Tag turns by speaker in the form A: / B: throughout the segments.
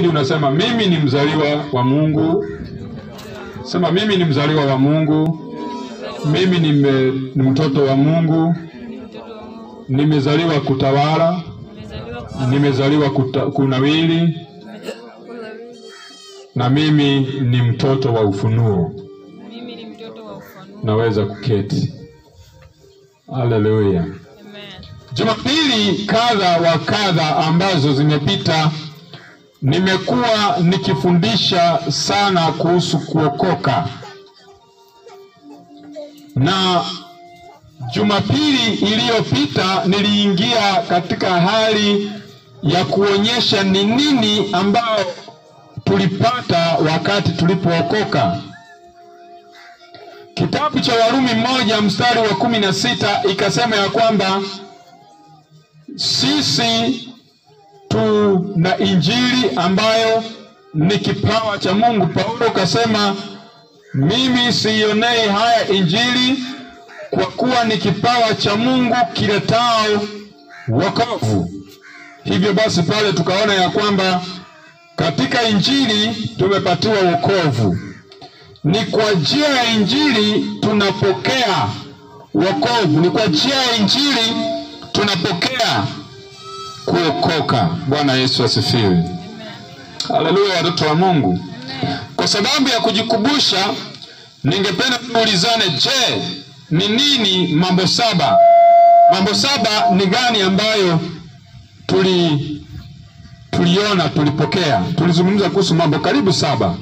A: Lakini unasema mimi ni mzaliwa wa Mungu. Sema mimi ni mzaliwa wa Mungu. Mimi ni mtoto wa Mungu. Nimezaliwa kutawala. Nimezaliwa kunawili. Na mimi ni mtoto wa ufunuo. Naweza kuketi. Haleluya.
B: Amen.
A: Jumapili kadha wa kadha ambazo zimepita, nimekuwa nikifundisha sana kuhusu kuokoka. Na Jumapili iliyopita niliingia katika hali ya kuonyesha ni nini ambao tulipata wakati tulipookoka. Kitabu cha Warumi 1 mstari wa 16 ikasema ya kwamba sisi tuna injili ambayo ni kipawa cha Mungu. Paulo kasema mimi sionei haya injili kwa kuwa ni kipawa cha Mungu kiletao wokovu. Hivyo basi pale tukaona ya kwamba katika injili tumepatiwa wokovu. Ni kwa njia ya injili tunapokea wokovu. Ni kwa njia ya injili tunapokea kuokoka. Bwana Yesu asifiwe. Haleluya, watoto wa Mungu. Kwa sababu ya kujikumbusha, ningependa tuulizane, je, ni nini mambo saba? Mambo saba ni gani ambayo tuliona tulipokea? Tulizungumza kuhusu mambo karibu saba.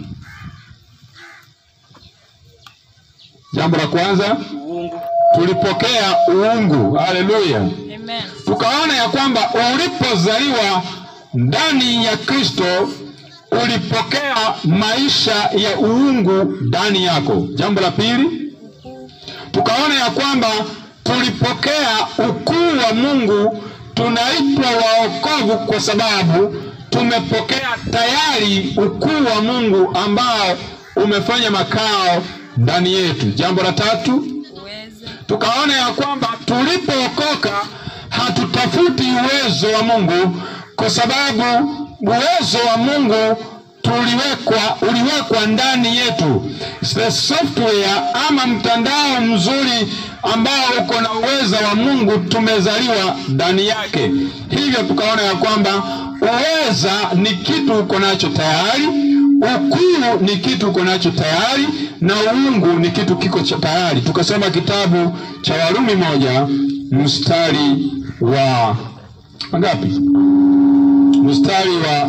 A: Jambo la kwanza, tulipokea uungu. Haleluya.
B: Amen.
A: Tukaona ya kwamba ulipozaliwa ndani ya Kristo ulipokea maisha ya uungu ndani yako. Jambo la pili, tukaona ya kwamba tulipokea ukuu wa Mungu. Tunaitwa waokovu kwa sababu tumepokea tayari ukuu wa Mungu ambao umefanya makao ndani yetu. Jambo la tatu, tukaona ya kwamba tulipookoka hatutafuti uwezo wa Mungu, kwa sababu uwezo wa Mungu uliwekwa ndani yetu. The software ama mtandao mzuri ambao uko na uwezo wa Mungu tumezaliwa ndani yake. Hivyo tukaona ya kwamba uweza ni kitu uko nacho tayari, ukuu ni kitu uko nacho tayari, na uungu ni kitu kiko tayari. Tukasoma kitabu cha Warumi 1 mstari wa ngapi? Mstari wa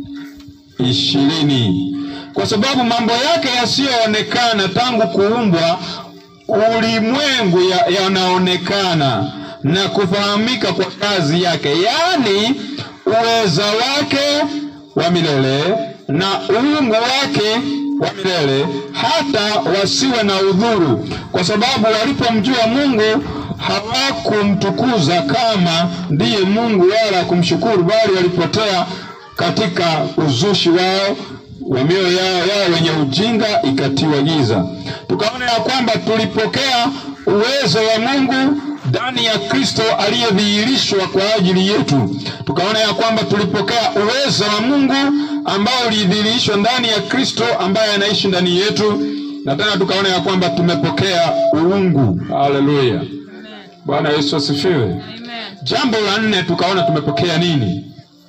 A: 20. Kwa sababu mambo yake yasiyoonekana tangu kuumbwa ulimwengu yanaonekana na kufahamika kwa kazi yake, yani uweza wake wa milele na uungu wake wa milele, hata wasiwe na udhuru, kwa sababu walipomjua Mungu hawakumtukuza kama ndiye Mungu wala kumshukuru, bali walipotea katika uzushi wao wa mioyo yao wenye ujinga ikatiwa giza. Tukaona ya kwamba tulipokea uwezo wa Mungu ndani ya Kristo aliyedhihirishwa kwa ajili yetu. Tukaona ya kwamba tulipokea uwezo wa Mungu ambao ulidhihirishwa ndani ya Kristo ambaye anaishi ndani yetu. Na tena tukaona ya kwamba tumepokea uungu. Haleluya. Bwana Yesu asifiwe. Jambo la 4, tukaona tumepokea nini?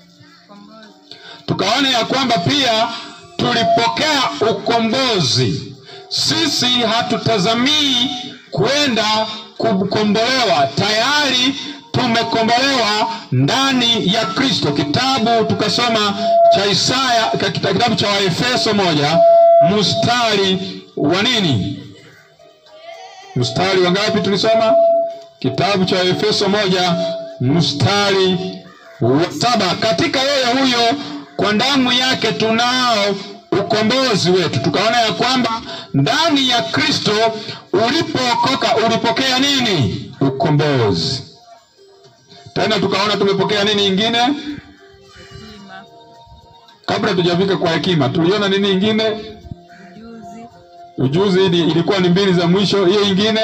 A: Tukaona ya kwamba pia tulipokea ukombozi. Sisi hatutazamii kwenda kukombolewa, tayari tumekombolewa ndani ya Kristo. Kitabu tukasoma cha Isaya, kitabu cha Waefeso 1 mstari wa nini? Mstari wa ngapi tulisoma? Kitabu cha Efeso 1 mstari wa 7. Katika yeye huyo kwa damu yake tunao ukombozi wetu. Tukaona ya kwamba ndani ya Kristo ulipookoka ulipokea nini? Ukombozi. Tena tukaona tumepokea nini ingine? Kabla tujafika kwa hekima, tuliona nini ingine? Ujuzi. Ilikuwa ni 2 za mwisho. Hiyo ingine,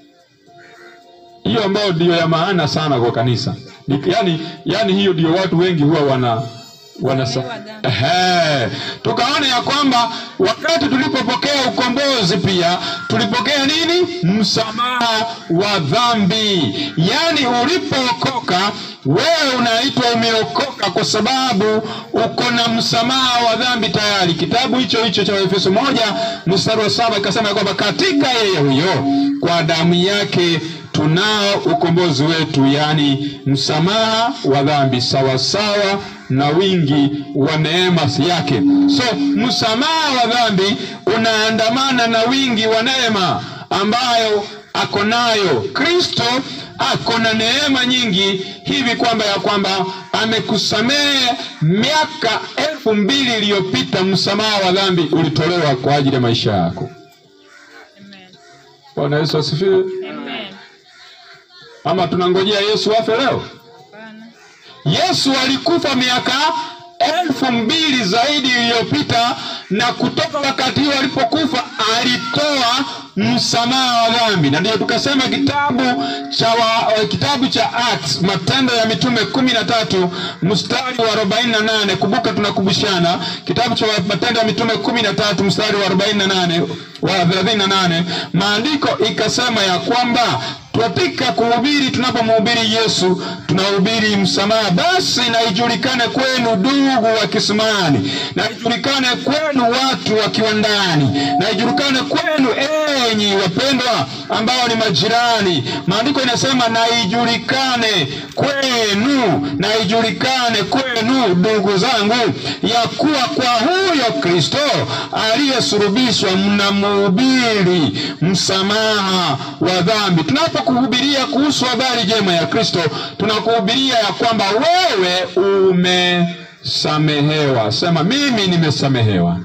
A: hiyo ambayo ndio ya maana sana kwa kanisa. Yani hiyo ndio watu wengi huwa Tukaona ya kwamba wakati tulipopokea ukombozi pia tulipokea nini? Msamaha wa dhambi. Yani ulipookoka wewe unaitwa umeokoka kwa sababu uko na msamaha wa dhambi tayari. Kitabu hicho cha Efeso 1:7 ikasema ya kwamba katika yeye huyo kwa damu yake tunao ukombozi wetu, yani msamaha wa dhambi sawasawa na wingi wa neema yake. So msamaha wa dhambi unaandamana na wingi wa neema ambayo ako nayo. Kristo ako na neema nyingi hivi kwamba amekusamehe miaka 2000 iliyopita. Msamaha wa dhambi ulitolewa kwa ajili ya maisha yako. Amen. Bwana Yesu asifiwe. Amen. Ama tunangojea Yesu afe leo? Yesu alikufa miaka 2000 zaidi iliyopita, na kutoka wakati huo alipokufa alitoa msamaha wa dhambi. Na ndio tukasema kitabu cha Acts, Matendo ya Mitume 13:48. Kumbuka tunakumbushana kitabu cha Matendo ya Mitume 13:48, maandiko ikasema ya kwamba katika kuhubiri, tunapomhubiri Yesu tunahubiri msamaha. Basi na ijulikane kwenu ndugu wa kisimani, na ijulikane kwenu watu wa kiwandani, na ijulikane kwenu enyi wapendwa ambao ni majirani. Maandiko inasema na ijulikane kwenu ndugu zangu ya kuwa kwa huyo Kristo aliyesulubishwa mnamhubiri msamaha wa dhambi. Tunapokuhubiria kuhusu habari njema ya Kristo, tunakuhubiria ya kwamba wewe umesamehewa. Sema mimi nimesamehewa.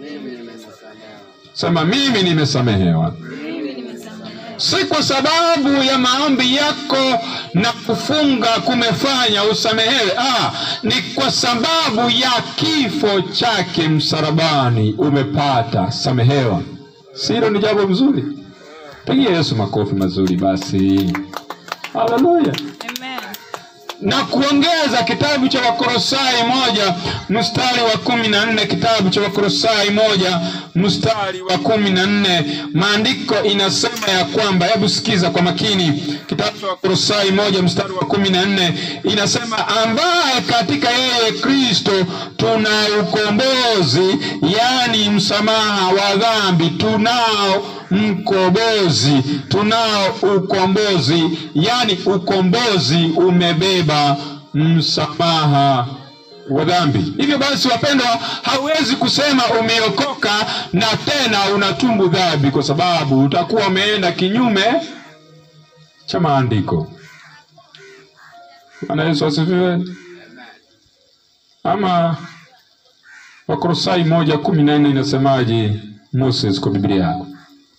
A: Sema mimi nimesamehewa. Si kwa sababu ya maombi yako na kufunga kumefanya usamehewe. Ni kwa sababu ya kifo chake msalabani umepata samehewa. Silo ni jambo mzuri? Pigia Yesu makofi mazuri basi. Haleluya. Amen. Na kuongeza kitabu cha Wakolosai 1:14, kitabu cha Wakolosai 1:14, maandiko inasema ya kwamba, hebu sikiza kwa makini, kitabu cha Wakolosai 1:14 inasema, ambaye katika yeye Kristo tuna ukombozi, yani msamaha wa dhambi. Tunao ukombozi, yani ukombozi umebeba msamaha wa dhambi. Hivyo basi wapendwa, hauwezi kusema umeokoka na tena unatumbu dhambi, kwa sababu utakuwa umeenda kinyume cha maandiko. Bwana Yesu asifiwe. Ama Wakolosai 1:14 inasemaje Moses kwa Biblia yako?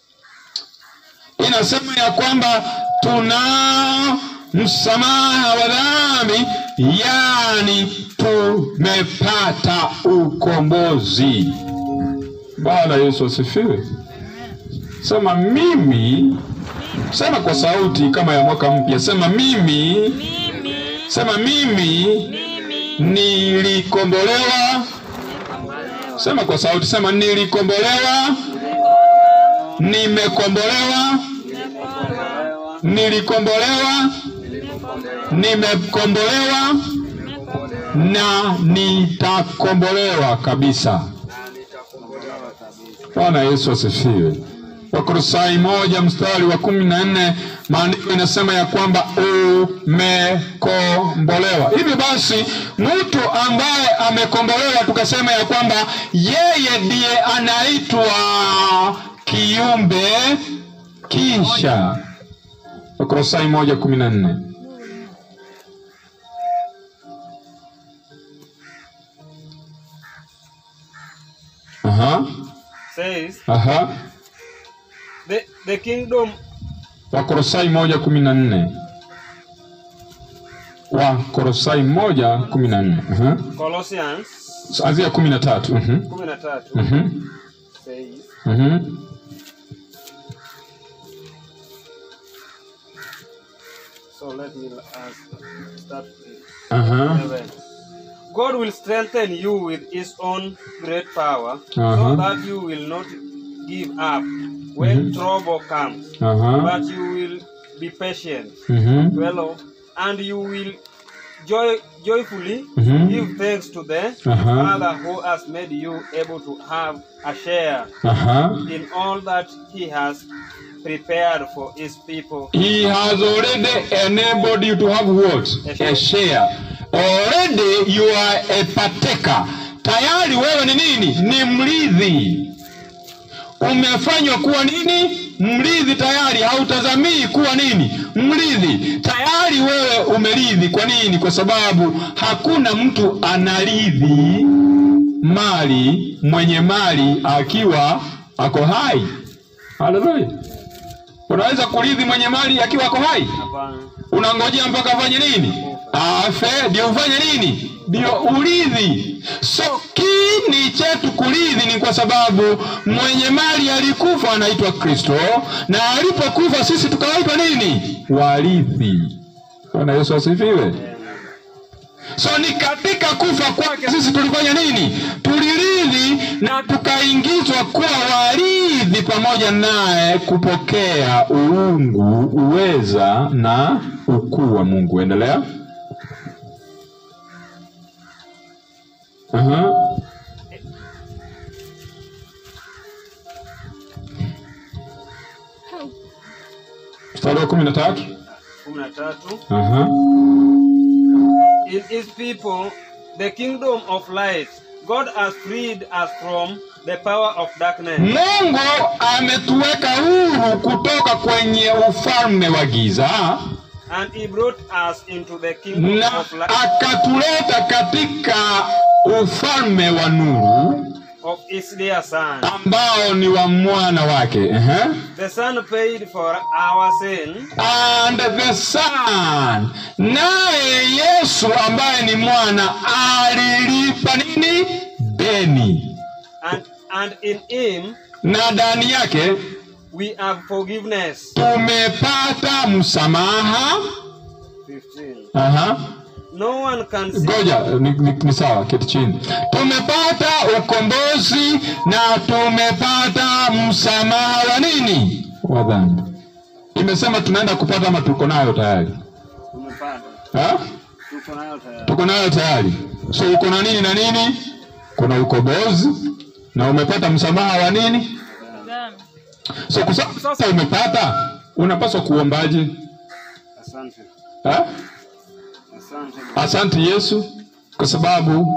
A: Inasema ya kwamba tuna msamaha wa dhambi, yani tumepata ukombozi. Bwana Yesu asifiwe. Sema mimi, sema kwa sauti kama ya mwaka mpya, sema mimi. Sema mimi nilikombolewa. Sema kwa sauti, sema nilikombolewa. Nimekombolewa. Nilikombolewa. Nimekombolewa. Na nitakombolewa kabisa. Bwana Yesu asifiwe. Wakolosai 1:14, maandiko inasema ya kwamba umekombolewa. Hivi basi mtu ambaye amekombolewa, tukasema ya kwamba yeye ndiye anaitwa kiumbe kisha. Wakolosai 1:14.
B: Says the kingdom.
A: Wakolosai 1:14. Wakolosai 1:14.
B: Colossians
A: Azia 13.
B: 13 says so let me start with God will strengthen you with his own great power, so that you will not give up when trouble comes, but you will be patient, and you will joyfully give thanks to the Father who has made you able to have a share in all that he has prepared for his people.
A: He has already enabled you to have what? A share. Already you are a partaker. Tayari wewe ni nini? Ni mrithi. Umefanywa kuwa nini? Mrithi tayari. Hautazamii kuwa nini? Mrithi. Tayari wewe umerithi. Kwa nini? Kwa sababu hakuna mtu anarithi mali, mwenye mali akiwa ako hai. Haleluya. Unaweza kurithi mwenye mali akiwa ako hai? Unangojea mpaka afanye nini? Afe ndio ufanye nini? Ndio urithi. So kini chetu kurithi ni kwa sababu mwenye mali alikufa, anaitwa Kristo, na alipokufa sisi tukaitwa nini? Warithi. Bwana Yesu asifiwe. So ni katika kufa kwake sisi tulifanya nini? Tulirithi na tukaingizwa kuwa warithi pamoja naye, kupokea uungu, uweza na ukuu wa Mungu. Endelea. Mstari wa 13.
B: In his people, the kingdom of light, God has freed us from the power of darkness.
A: Mungu ametuweka huru kutoka kwenye ufalme wa giza,
B: and he brought us into the kingdom of light,
A: akatuleta katika ufalme wa nuru
B: of his dear son,
A: ambao ni wa mwana wake.
B: The son paid for our sin,
A: and the son, naye Yesu ambaye ni mwana alilipa nini? Deni.
B: And in him,
A: na ndani yake
B: we have forgiveness.
A: Tumepata msamaha.
B: 15. No one can see.
A: Goja, ni sawa, keti chini. Tumepata ukombozi na tumepata msamaha wa nini? Wa dhambi. Imesema tunaenda kupata ama tuko nayo tayari?
B: Tumepata.
A: Tuko nayo tayari. So uko na nini na nini? Kuna ukombozi na umepata msamaha wa nini? So kwa sasa umepata, unapaswa kuombaje?
B: Asante.
A: Asante Yesu, kwa sababu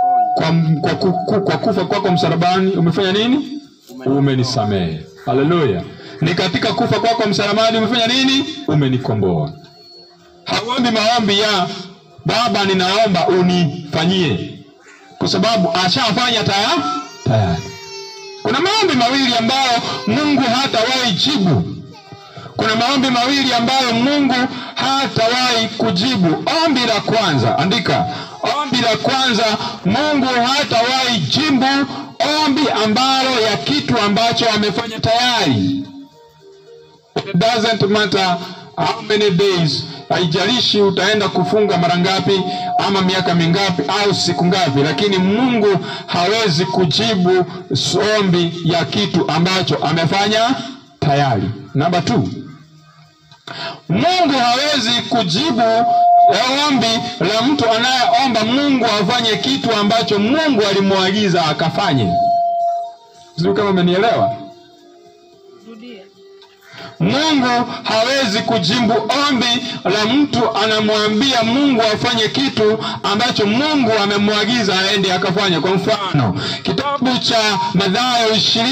A: kwa kufa kwako msalabani umefanya nini? Umenisamehe. Haleluya. Ni katika kufa kwako msalabani umefanya nini? Umenikomboa. Hauombi maombi ya Baba ninaomba unifanyie, kwa sababu ashafanya tayari. Kuna maombi mawili ambayo Mungu hatawahi jibu. Kuna maombi mawili ambayo Mungu hatawahi kujibu. Ombi la kwanza, andika. Ombi la kwanza, Mungu hatawahi jibu ombi ambalo ya kitu ambacho amefanya tayari. It doesn't matter how many days, haijalishi utaenda kufunga mara ngapi ama miaka mingapi au siku ngapi, lakini Mungu hawezi kujibu ombi ya kitu ambacho amefanya tayari. Number 2, Mungu hawezi kujibu ombi la mtu anayeomba Mungu afanye kitu ambacho Mungu alimwagiza akafanye. Sio kama umenielewa? Mungu hawezi kujibu ombi la mtu anamwambia Mungu afanye kitu ambacho Mungu amemwagiza aende akafanye. Kwa mfano, kitabu cha Mathayo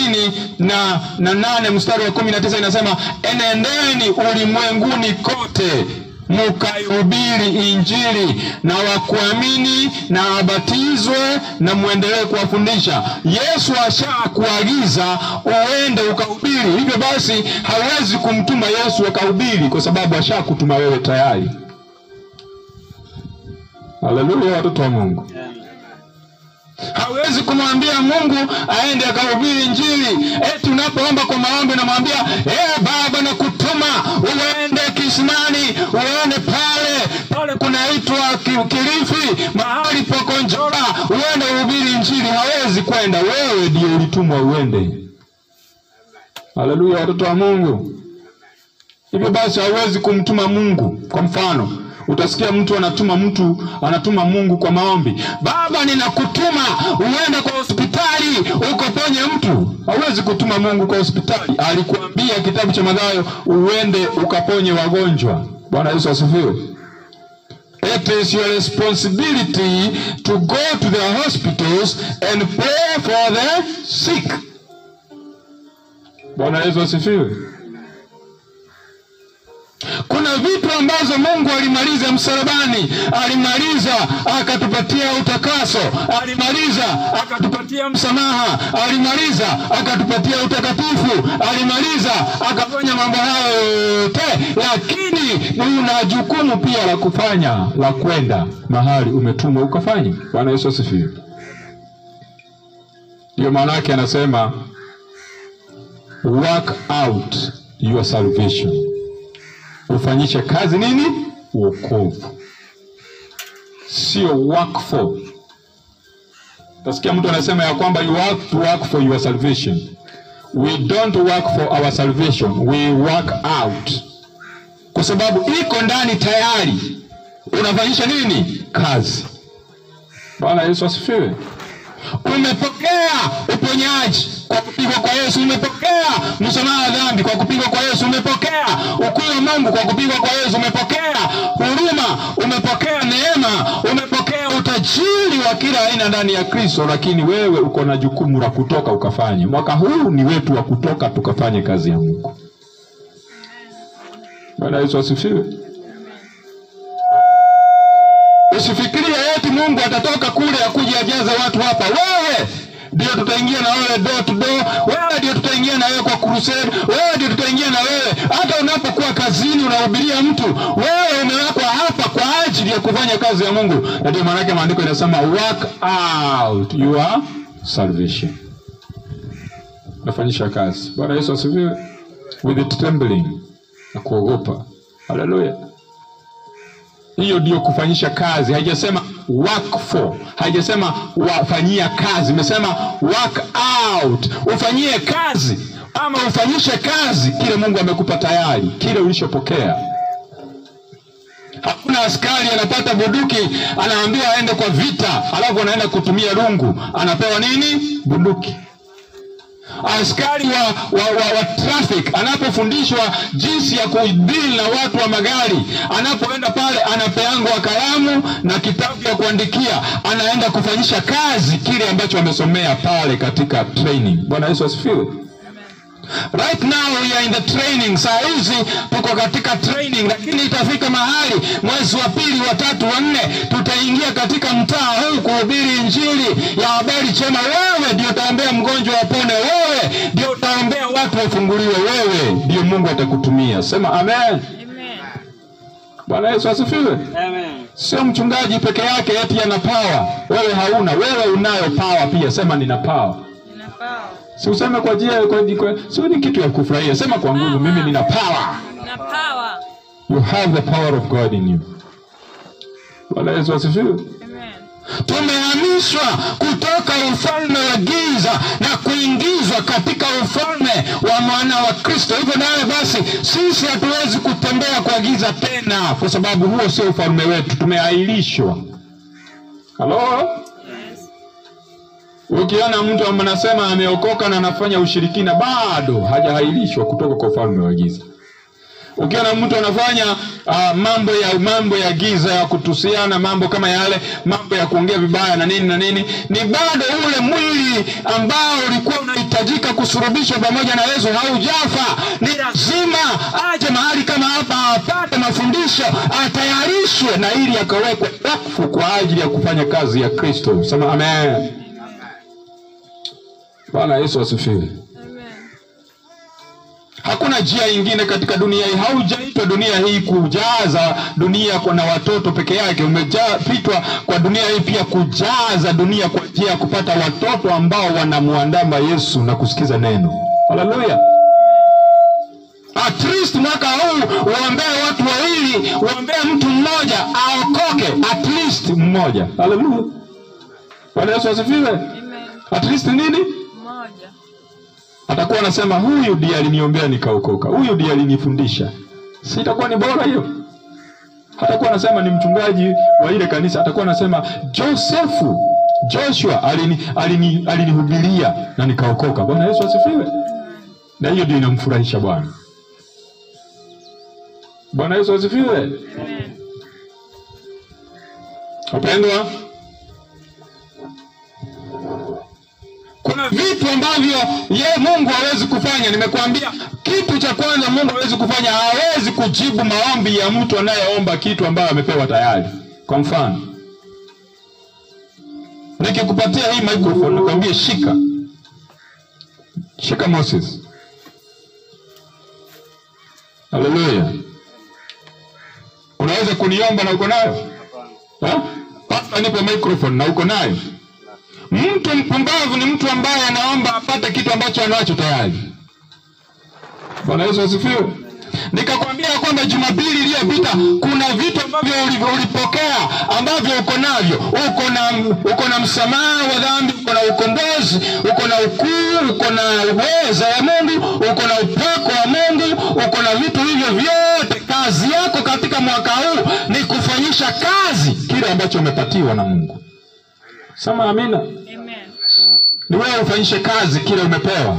A: 20:8 mstari wa 19 inasema, enendeni ulimwenguni kote mkaihubiri injili, na wakuamini na wabatizwe na muendelee kuwafundisha. Yesu ashakuagiza uende ukahubiri. Hivyo basi hawezi kumtuma Yesu akahubiri kwa sababu ashakutuma wewe tayari. Haleluya, watoto wa Mungu. Hawezi kumwambia Mungu aende akahubiri injili. Tunapoomba kwa maombi na mwambia, Baba nakutuma uende Isimani, uende pale kunaitwa Kilifi, mahali Pokonjora, uende uhubiri injili. Hawezi kwenda, wewe ndio ulitumwa uende. Haleluya, watoto wa Mungu. Hivyo basi hauwezi kumtuma Mungu. Kwa mfano, utasikia mtu anatuma Mungu kwa maombi. Baba, ninakutuma uende kwa hospitali ukaponye mtu. Hauwezi kutuma Mungu kwa hospitali. Alikuambia kitabu cha Mathayo uende ukaponye wagonjwa. Bwana Yesu asifiwe. It is your responsibility to go to the hospitals and pray for the sick. Bwana Yesu asifiwe. Kuna vitu ambazo Mungu alimaliza msalabani. Alimaliza akatupatia utakaso, alimaliza akatupatia msamaha, alimaliza akatupatia utakatifu, alimaliza akafanya mambo hayo yote. Lakini una jukumu pia la kufanya, la kwenda mahali umetumwa ukafanye. Bwana Yesu asifiwe. Ndio maana yake anasema work out your salvation. Ufanyishe kazi nini? Wokovu. Sio work for. Tasikia mtu anasema ya kwamba you have to work for your salvation. We don't work for our salvation, we work out. Kwa sababu iko ndani tayari. Unafanyisha nini? Kazi. Bwana Yesu asifiwe. Umepokea uponyaji kwa kupigwa kwa Yesu. Umepokea msamaha wa dhambi kwa kupigwa kwa Yesu. Umepokea ukuu wa Mungu kwa kupigwa kwa Yesu. Umepokea huruma, umepokea neema, umepokea utajiri wa kila aina ndani ya Kristo. Lakini wewe uko na jukumu la kutoka ukafanye. Mwaka huu ni wetu wa kutoka tukafanye kazi ya Mungu. Bwana Yesu asifiwe. Usifikirie eti Mungu atatoka kule akuje ajaze watu hapa. Wewe ndio tutaingia na wewe door to door. Wewe ndio tutaingia na wewe kwa crusade. Wewe ndio tutaingia na wewe hata unapokuwa kazini unahubiria mtu. Wewe umewekwa hapa kwa ajili ya kufanya kazi ya Mungu. Na ndio maana yake maandiko yanasema work out your salvation. Nafanyisha kazi. Bwana Yesu asifiwe. With it trembling, na kuogopa. Haleluya. Hiyo ndio kufanyisha kazi. Haijasema work for, haijasema wafanyia kazi, imesema work out. Ufanyie kazi ama ufanyishe kazi kile Mungu amekupa tayari, kile ulishopokea. Hakuna askari anapata bunduki anaambiwa aende kwa vita alafu anaenda kutumia rungu. Anapewa nini? Bunduki. Askari wa traffic anapofundishwa jinsi ya kudeal na watu wa magari, anapoenda pale anapeangwa kalamu na kitabu ya kuandikia, anaenda kufanyisha kazi kile ambacho amesomea pale katika training. Bwana Yesu asifiwe. Right now we are in the training. Saa hizi tuko katika training, lakini itafika mahali mwezi wa pili, wa tatu, wa nne tutaingia katika mtaa huu kuhubiri injili ya habari njema. Wewe ndio utaombea mgonjwa apone, wewe ndio utaombea watu wafunguliwe, wewe ndio Mungu atakutumia. Sema amen. Amen. Bwana Yesu asifiwe. Amen. Sio mchungaji peke yake eti ana power. Wewe hauna, wewe unayo power pia. Sema nina power. Nina power. Si useme kwa njia sio ni kitu ya kufurahia. Sema kwa nguvu, mimi nina power. Nina power. You have the power of God in you. Bwana Yesu asifiwe. Amen. Tumehamishwa kutoka ufalme wa giza na kuingizwa katika ufalme wa mwana wa Kristo. Hivyo nawe basi sisi hatuwezi kutembea kwa giza tena, kwa sababu huo sio ufalme wetu. Tumeahirishwa. Hello? Ukiona mtu anasema ameokoka na anafanya ushirikina, bado hajahairishwa kutoka kwa ufalme wa giza. Ukiona mtu anafanya mambo ya giza, ya kutusiana, mambo kama yale, mambo ya kuongea vibaya na nini, ni bado ule mwili ambao ulikuwa unahitajika kusurubishwa pamoja na Yesu haujafa. Ni lazima aje mahali kama hapa apate mafundisho, atayarishwe na ili akawekwe wakfu kwa ajili ya kufanya kazi ya Kristo. Sema amen. Bwana Yesu asifiwe. Amen. Hakuna njia nyingine katika dunia hii. Haujaitwa dunia hii kujaza dunia kwa na watoto peke yake. Umejapitwa kwa dunia hii pia kujaza dunia kwa njia ya kupata watoto ambao wanamuandama Yesu na kusikiza neno. Haleluya. At least mwaka huu uombee watu wawili, uombee mtu mmoja aokoke, at least mmoja. Haleluya. Bwana Yesu asifiwe.
C: Amen.
A: At least nini?
C: Mmoja.
A: Atakuwa anasema huyu ndiye aliniombea nikaokoka, huyu ndiye alinifundisha. Si itakuwa ni bora hiyo? Hatakuwa anasema ni mchungaji wa ile kanisa, atakuwa anasema Joshua alinihubiria na nikaokoka. Bwana Yesu asifiwe. Na hiyo ndio inamfurahisha Bwana. Bwana Yesu asifiwe.
C: Amen.
A: Wapendwa, kuna vitu ambavyo Mungu hawezi kufanya. Nimekuambia kitu cha kwanza Mungu hawezi kufanya, hawezi kujibu maombi ya mtu anayeomba kitu ambayo amepewa tayari. Kwa mfano, nikikupatia hii microphone nikwambie shika Moses. Haleluya. Unaweza kuniomba na uko nayo? Pasta nipe microphone na uko nayo? Mtu mpumbavu ni mtu ambaye anaomba apate kitu ambacho anacho tayari. Bwana Yesu asifiwe. Nikakwambia kwamba Jumapili iliyopita kuna vitu ambavyo ulipokea ambavyo uko navyo. Uko na msamaha wa dhambi, uko na ukombozi, uko na ukuu, uko na uweza wa Mungu, uko na upako wa Mungu, uko na vitu hivyo vyote. Kazi yako katika mwaka huu ni kufanyisha kazi kile ambacho umepatiwa na Mungu. Sema amina.
C: Amen.
A: Ni wewe ufanyishe kazi kile umepewa.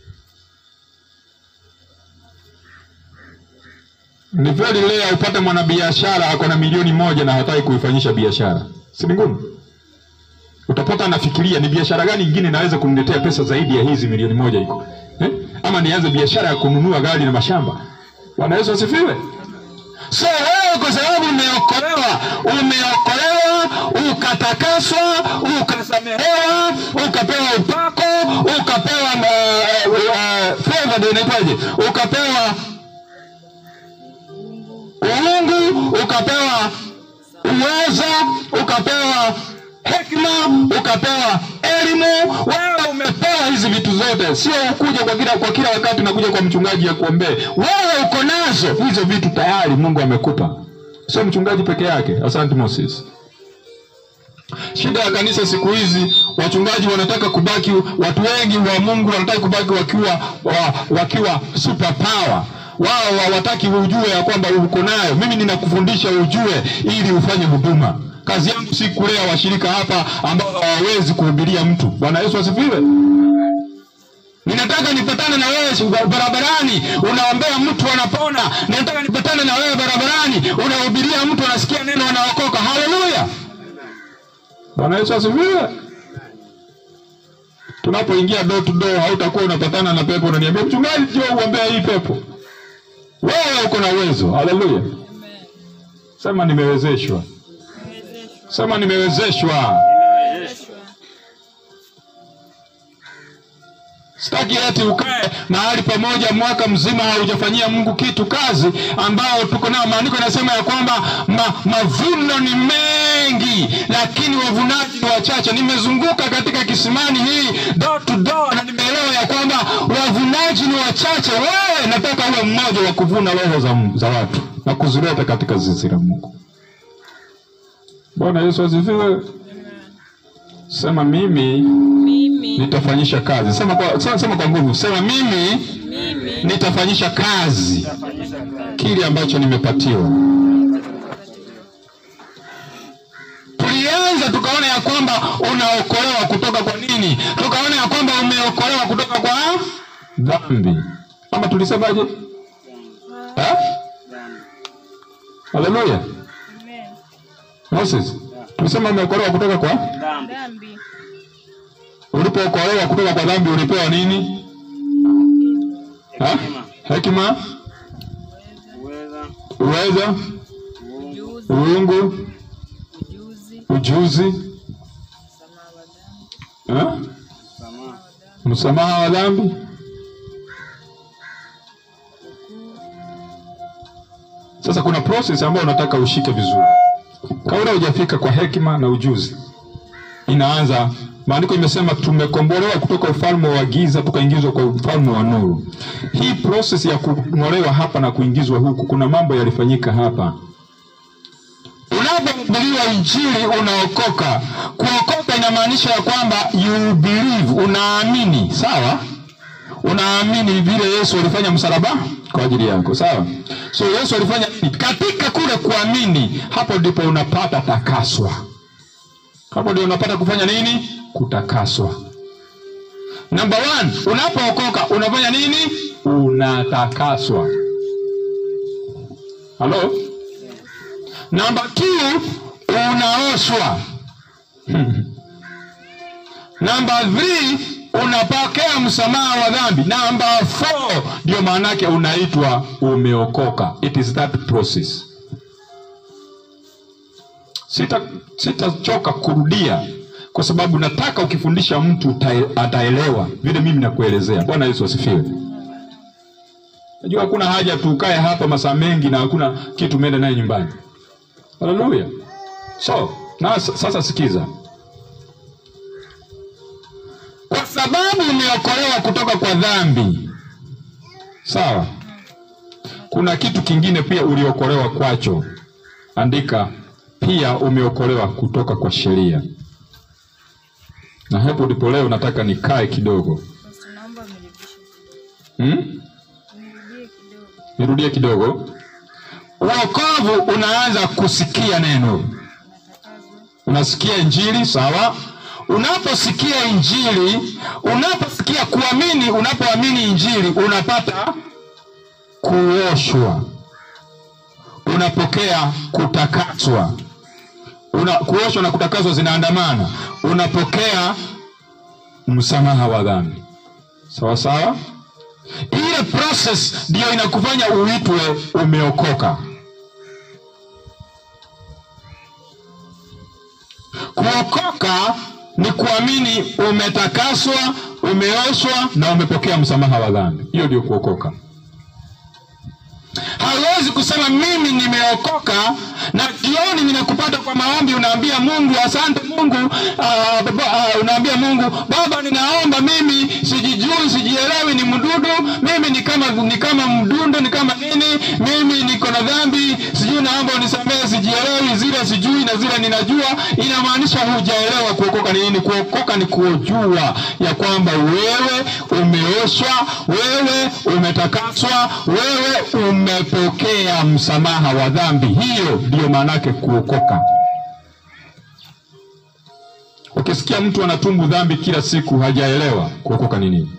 A: Ni very rare upate mwanabiashara ako na milioni moja na hataki kuifanyisha biashara. Si ngumu? Utapata anafikiria ni biashara gani nyingine inaweza kuniletea pesa zaidi ya hizi milioni moja iko. Ama nianze biashara ya kununua gari na mashamba. Bwana Yesu asifiwe. So wewe kwa sababu umeokolewa, ukatakaswa, ukasamehewa, ukapewa upako, ukapewa favor ndio inaitwaje? Ukapewa uungu, ukapewa uweza, ukapewa hekima, ukapewa elimu. Wewe umepewa hizi vitu zote. Sio ukuja kwa kila wakati unakuja kwa mchungaji ya kuombea. Wewe uko nazo hizo vitu tayari, Mungu amekupa. Sio mchungaji peke yake. Asante Moses. Shida ya kanisa siku hizi, wachungaji wanataka kubaki, watu wengi wa Mungu wanataka kubaki wakiwa super power. Wao hawataki ujue ya kwamba uko nayo. Mimi ninakufundisha ujue ili ufanye huduma. Kazi yangu si kulea washirika hapa ambao hawawezi kuhubiria mtu. Bwana Yesu asifiwe. Ninataka nipatane na wewe barabarani, unaombea mtu anapona. Ninataka nipatane na wewe barabarani, unahubiria mtu anasikia neno anaokoka. Haleluya. Bwana Yesu asifiwe. Tunapoingia door to door, hautakuwa unapatana na pepo unaniambia mchungaji njoo uombea hii pepo. Wewe uko na uwezo. Haleluya.
C: Amen.
A: Sema nimewezeshwa. Sema nimewezeshwa. Sitaki eti ukae mahali pamoja mwaka mzima haujafanyia Mungu kitu, kazi ambao tuko nao. Maandiko yanasema ya kwamba mavuno ni mengi lakini wavunaji ni wachache. Nimezunguka katika kisimani hii door to door na nimeelewa ya kwamba wavunaji ni wachache. Wewe nataka uwe mmoja wa kuvuna roho za watu na kuzileta katika zizi la Mungu. Bwana Yesu asifiwe. Sema mimi nitafanyisha kazi. Sema kwa nguvu. Sema mimi nitafanyisha kazi kile ambacho nimepatiwa. Tulianza tukaona ya kwamba unaokolewa kutoka kwa nini? Tukaona ya kwamba umeokolewa kutoka kwa dhambi. Ama tulisemaje? Haleluya.
C: Amen.
A: Moses, tulisema umeokolewa kutoka kwa
C: Dhambi.
A: Ulipookolewa kutoka kwa dhambi ulipewa nini? Hekima, uweza, uungu, ujuzi, msamaha wa dhambi. Sasa kuna process ambayo unataka ushike vizuri. Kabla hujafika kwa hekima na ujuzi, inaanza. Maandiko imesema tumekombolewa kutoka ufalme wa giza tukaingizwa kwa ufalme wa nuru. Hii process ya kung'olewa hapa na kuingizwa huku, kuna mambo yalifanyika hapa. Unapohubiriwa injili unaokoka. Kuokoka inamaanisha ya kwamba you believe, unaamini, sawa? Unaamini vile Yesu alifanya msalaba kwa ajili yako, sawa? So Yesu alifanya katika kule kuamini, hapo ndipo unapata takaswa. Hapo ndio unapata kufanya nini? Kutakaswa. Number 1, unapookoka unafanya nini? Unatakaswa. Hello? Number 2, unaoshwa. Number 3, unapokea msamaha wa dhambi. Number 4, ndio maana yake unaitwa umeokoka. It is that process. Sitachoka kurudia kwa sababu nataka ukifundisha mtu ataelewa vile mimi nakuelezea. Bwana Yesu asifiwe. Najua hakuna haja tukae hapa masaa mengi na hakuna kitu umeenda naye nyumbani. Haleluya. So, na sasa sikiza. Kwa sababu umeokolewa kutoka kwa dhambi. Sawa? Kuna kitu kingine pia uliokolewa kwacho. Andika, pia umeokolewa kutoka kwa sheria. Na hapo ndipo leo nataka nikae kidogo. Nirudie kidogo. Wokovu unaanza kusikia neno. Unasikia injili, sawa? Unaposikia injili, unaposikia kuamini, unapoamini injili, unapata kuoshwa. Unapokea kutakaswa. Kuoshwa na kutakaswa zinaandamana. Unapokea msamaha wa dhambi. Sawa sawa? Ile process ndio inakufanya uitwe umeokoka. Kuokoka ni kuamini umetakaswa, umeoshwa na umepokea msamaha wa dhambi. Hiyo ndio kuokoka. Hawezi kusema mimi nimeokoka na jioni ninakupata kwa maombi unaambia Mungu asante Mungu, unaambia Mungu Baba ninaomba mimi sijijui sijielewi ni mdudu, mimi ni kama mdundo, ni kama nini, mimi niko na dhambi, sijui naomba unisamehe, sijielewi, zile sijui na zile ninajua. Inamaanisha hujaelewa kuokoka ni nini. Kuokoka ni kujua ya kwamba wewe umeoshwa, wewe umetakaswa, wewe umepokea msamaha wa dhambi. Hiyo ndio maana yake kuokoka. Ukisikia mtu anatumbu dhambi kila siku hajaelewa kuokoka ni nini.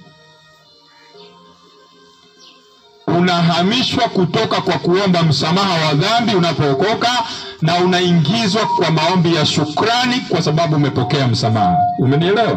A: Unahamishwa kutoka kwa kuomba msamaha wa dhambi unapookoka na unaingizwa kwa maombi ya shukrani kwa sababu umepokea msamaha. Umenielewa?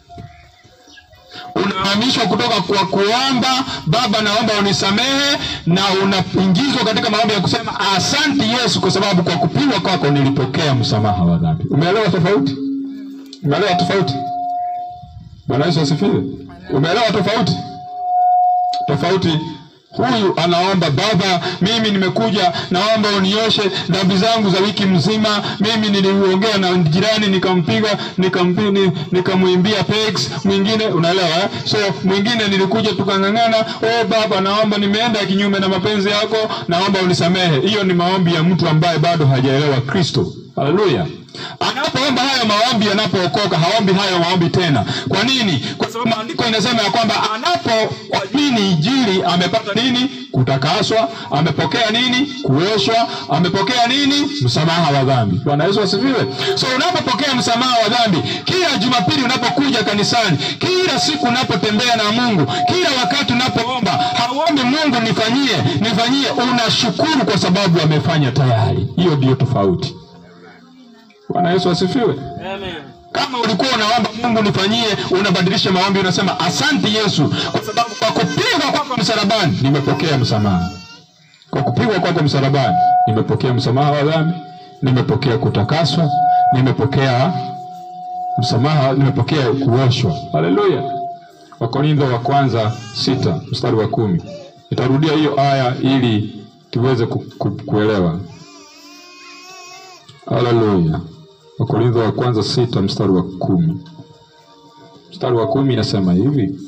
A: Unahamishwa kutoka kwa kuomba Baba naomba unisamehe na unaingizwa katika maombi ya kusema asante Yesu kwa sababu kwa kupigwa kwako nilipokea msamaha wa dhambi. Umeelewa tofauti? Umeelewa tofauti? Bwana Yesu asifiwe. Umeelewa tofauti? Tofauti. Huyu anaomba Baba mimi nimekuja naomba unioshe dhambi zangu za wiki mzima, mimi niliongea na jirani nikampiga nikamuimbia pegs, mwingine unaelewa So mwingine nilikuja tukangangana, Baba naomba nimeenda kinyume na mapenzi yako, naomba unisamehe. Hiyo ni maombi ya mtu ambaye bado hajaelewa Kristo. Haleluya. Anapoomba hayo maombi anapookoka haombi hayo maombi tena. Kwa nini? Kwa sababu maandiko inasema ya kwamba anapoamini injili amepata nini? Kutakaswa. Amepokea nini? Kuoshwa. Amepokea nini? Msamaha wa dhambi. Bwana Yesu asifiwe. So unapopokea msamaha wa dhambi, kila Jumapili unapokuja kanisani, kila siku unapotembea na Mungu, kila wakati unapoomba, hauombi Mungu nifanyie, unashukuru kwa sababu amefanya tayari. Hiyo ndio tofauti. Bwana Yesu asifiwe.
B: Amen.
A: Kama ulikuwa unaomba Mungu nifanyie, unabadilisha maombi unasema asante Yesu kwa sababu kwa kupigwa kwako msalabani nimepokea msamaha. Kwa kupigwa kwako msalabani nimepokea msamaha wa dhambi, nimepokea kutakaswa, nimepokea msamaha, nimepokea kuoshwa. Haleluya. Wakorintho wa kwanza 6 mstari wa 10. Nitarudia hiyo aya ili tuweze kuelewa. Haleluya. Wakorintho wa kwanza 6 mstari wa 10. Mstari wa 10 inasema hivi.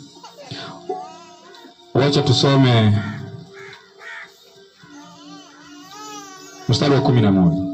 A: Wacha tusome mstari wa 11.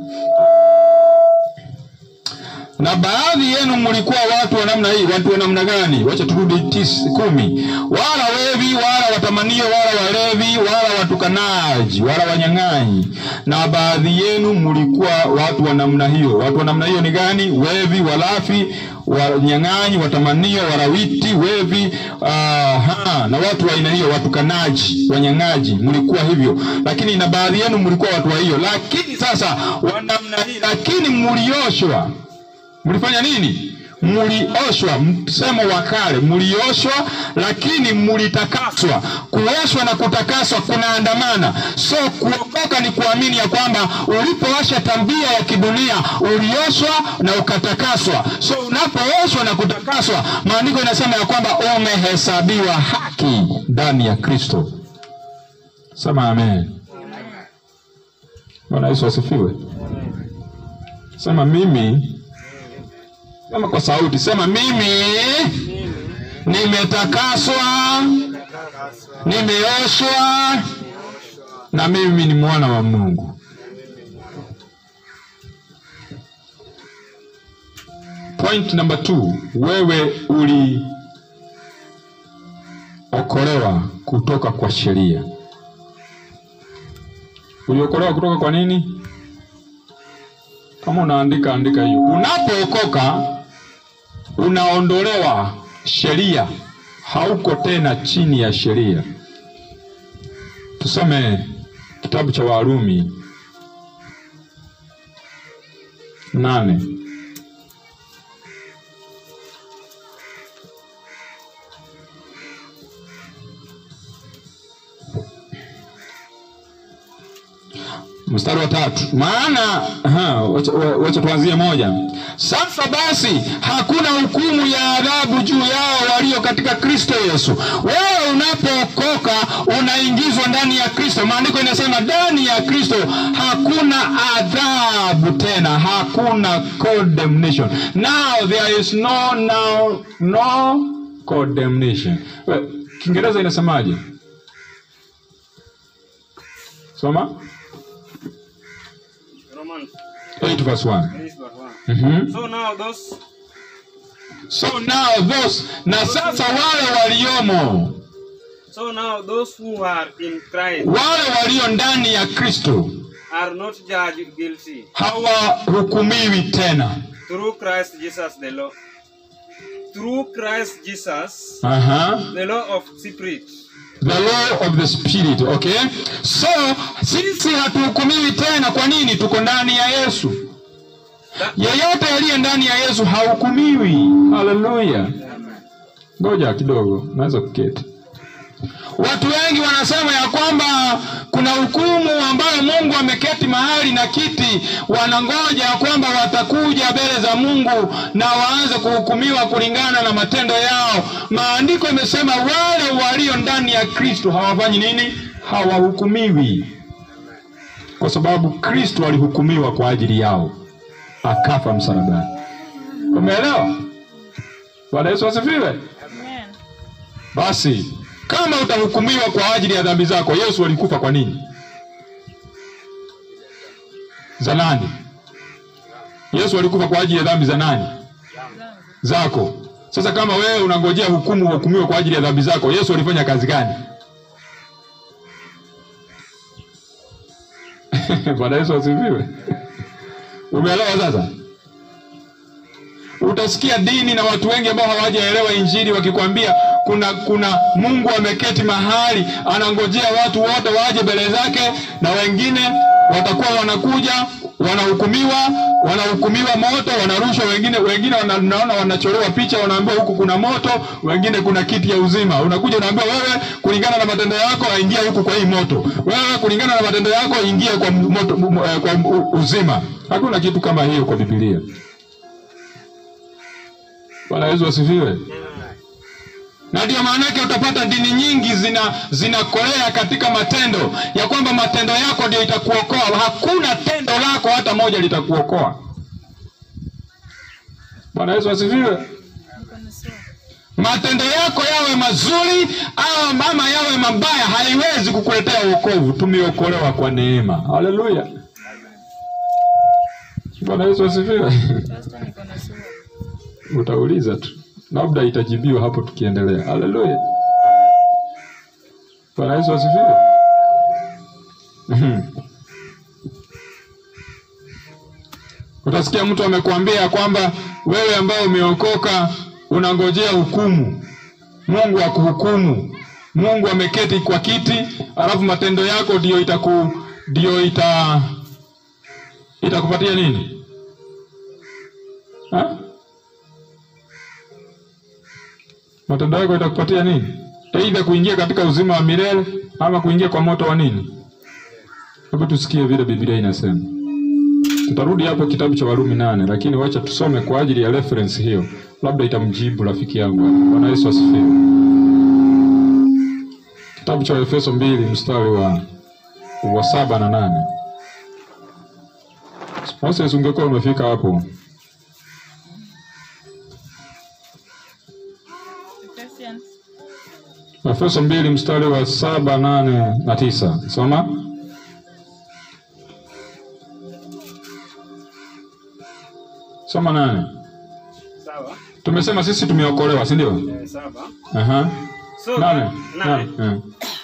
A: Na baadhi yenu mlikuwa watu wa namna hii. Watu wa namna gani? Wacha turudi 10. Wala wevi, wala watamanio, wala walevi, wala watukanaji, wala wanyang'anyi. Na baadhi yenu mlikuwa watu wa namna hiyo. Watu wa namna hiyo ni gani? Wevi, walafi, wanyang'anyi, watamanio, warawiti, wevi, na watu wa aina hiyo, watukanaji, wanyang'aji, mlikuwa hivyo. Lakini na baadhi yenu mlikuwa watu wa hiyo. Lakini sasa wa namna hii, lakini mlioshwa. Mlifanya nini? Mlioshwa, msemo wa kale, mlioshwa lakini mlitakaswa. Kuoshwa na kutakaswa kunaandamana. So kuokoka ni kuamini ya kwamba ulipoacha tabia ya kidunia ulioshwa na ukatakaswa. So unapooshwa na kutakaswa, maandiko yanasema ya kwamba umehesabiwa haki ndani ya Kristo. Sema amen. Bwana Yesu asifiwe. Sema mimi. Sema kwa sauti, sema mimi nimetakaswa, nimeoshwa, na mimi ni mwana wa Mungu. Point number 2, wewe uliokolewa kutoka kwa sheria. Uliokolewa kutoka kwa nini? Kama unaandika, andika hiyo. Unapookoka unaondolewa sheria, hauko tena chini ya sheria. Tusome kitabu cha Warumi 8. Mstari wa 3. Maana wacha tuanzie 1. Sasa basi hakuna hukumu ya adhabu juu yao walio katika Kristo Yesu. Wewe unapookoka unaingizwa ndani ya Kristo. Maandiko yanasema ndani ya Kristo hakuna adhabu tena, hakuna condemnation. Now there is no condemnation. Kiingereza inasemaje? Soma 8 verse 1. So now those na sasa wale waliomo.
B: So now those who are in Christ,
A: wale walio ndani ya Kristo,
B: are not judged guilty.
A: Hawahukumiwi tena.
B: Through Christ Jesus the law. Through Christ Jesus, the law of spirit.
A: The law of the spirit, okay? So sisi hatuhukumiwi tena. Kwa nini? Tuko ndani ya Yesu. Yeyote aliye ndani ya Yesu hahukumiwi. Hallelujah. Ngoja kidogo, naweza kuketi. Watu wengi wanasema ya kwamba kuna hukumu ambayo Mungu ameketi mahali na kiti, wanangoja ya kwamba watakuja mbele za Mungu na waanze kuhukumiwa kulingana na matendo yao. Maandiko yamesema wale walio ndani ya Kristo hawafanyi nini? Hawahukumiwi. Kwa sababu Kristo alihukumiwa kwa ajili yao, akafa msalabani. Umeelewa? Bwana Yesu asifiwe. Amen. Basi kama utahukumiwa kwa ajili ya dhambi zako, Yesu alikufa kwa nini? Za nani? Yesu alikufa kwa ajili ya dhambi za nani? Zako. Sasa kama wewe unangojea hukumiwe kwa ajili ya dhambi zako, Yesu alifanya kazi gani? Bwana Yesu asifiwe. Umeelewa sasa? Utasikia dini na watu wengi ambao hawajaelewa Injili wakikwambia kuna Mungu ameketi mahali anangojea watu wote waje mbele zake, na wengine watakuwa wanakuja wanahukumiwa moto, wanarushwa, wengine wanaona wanachorewa picha, wanaambiwa huku kuna moto, wengine kuna kiti ya uzima. Unakuja unaambiwa wewe kulingana na matendo yako aingia huku kwa hii moto, wewe kulingana na matendo yako ingia kwa moto, kwa uzima. Hakuna kitu kama hiyo kwa Biblia. Bwana Yesu asifiwe. Na ndio maana yake utapata dini nyingi zinakolea katika matendo, ya kwamba matendo yako ndio itakuokoa. Hakuna tendo lako hata moja litakuokoa. Bwana Yesu asifiwe.
C: Niko na swali.
A: Matendo yako yawe mazuri au mama yawe mabaya haiwezi kukuletea wokovu. Tumeokolewa kwa neema. Haleluya. Bwana Yesu asifiwe.
C: Pastor, niko na swali.
A: Utauliza tu. Labda itajibiwa hapo tukiendelea. Haleluya. Bwana Yesu asifiwe. Utasikia mtu amekuambia kwamba wewe ambao umeokoka unangojea hukumu. Mungu akuhukumu. Mungu ameketi kwa kiti, alafu matendo yako ndio itakupatia nini? Ha? Matendo yako itakupatia nini? Aidha kuingia katika uzima wa milele ama kuingia kwa moto wa nini? Hebu tusikie vile Biblia inasema. Tutarudi hapo kitabu cha Warumi 8, lakini wacha tusome kwa ajili ya reference hiyo. Labda itamjibu rafiki yangu. Bwana Yesu asifiwe. Kitabu cha Efeso 2 mstari wa 7 na 8. Moses, ungekuwa umefika hapo. Efeso 2 mstari wa 7, 8 na 9. Soma. Soma 8.
B: Sawa.
A: Tumesema sisi tumeokolewa, si ndio?
B: Sawa. So 9.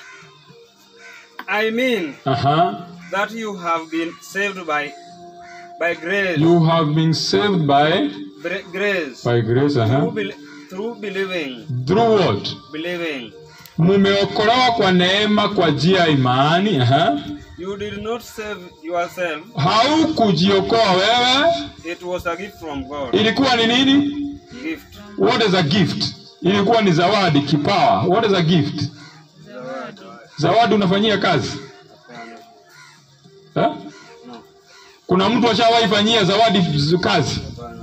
B: I mean that you have been saved by grace.
A: You have been saved by
B: grace.
A: By grace,
B: through believing.
A: Through what?
B: Believing.
A: Mumeokolewa kwa neema kwa njia ya imani.
B: You did not save yourself.
A: Haukujiokoa wewe.
B: It was a gift from God.
A: Ilikuwa ni nini?
B: Gift.
A: What is a gift? Ilikuwa ni zawadi, kipawa. What is a gift?
B: Zawadi.
A: Zawadi unafanyia kazi?
B: No.
A: Kuna mtu ashawahi fanyia zawadi kazi?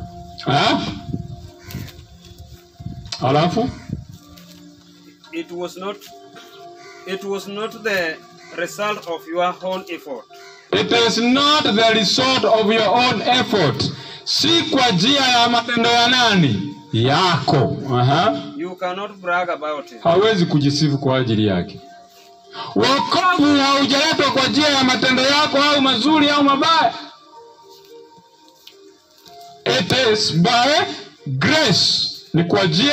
A: Alafu?
B: It was not the result of your own effort.
A: It is not the result of your own effort. Si kwa njia ya matendo ya nani? Yako.
B: You cannot brag about it.
A: Hawezi kujisifu kwa ajili yake. Wokovu haujaletwa kwa njia ya matendo yako au mazuri au mabaya. It is by grace. Ni kwa njia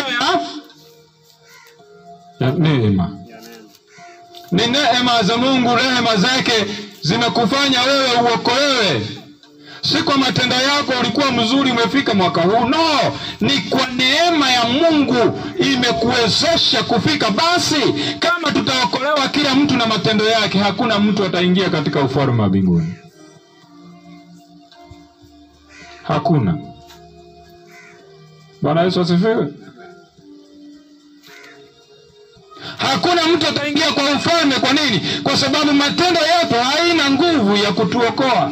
A: ya neema. Ni neema za Mungu, rehema zake zimekufanya wewe uokolewe. Si kwa matendo yako ulikuwa mzuri umefika mwaka huu. No, ni kwa neema ya Mungu imekuwezesha kufika. Basi kama tutaokolewa kila mtu na matendo yake, hakuna mtu ataingia katika ufalme wa mbinguni. Hakuna. Bwana Yesu asifiwe. Hakuna mtu ataingia kwa ufalme. Kwa nini? Kwa sababu matendo yetu haina nguvu ya kutuokoa.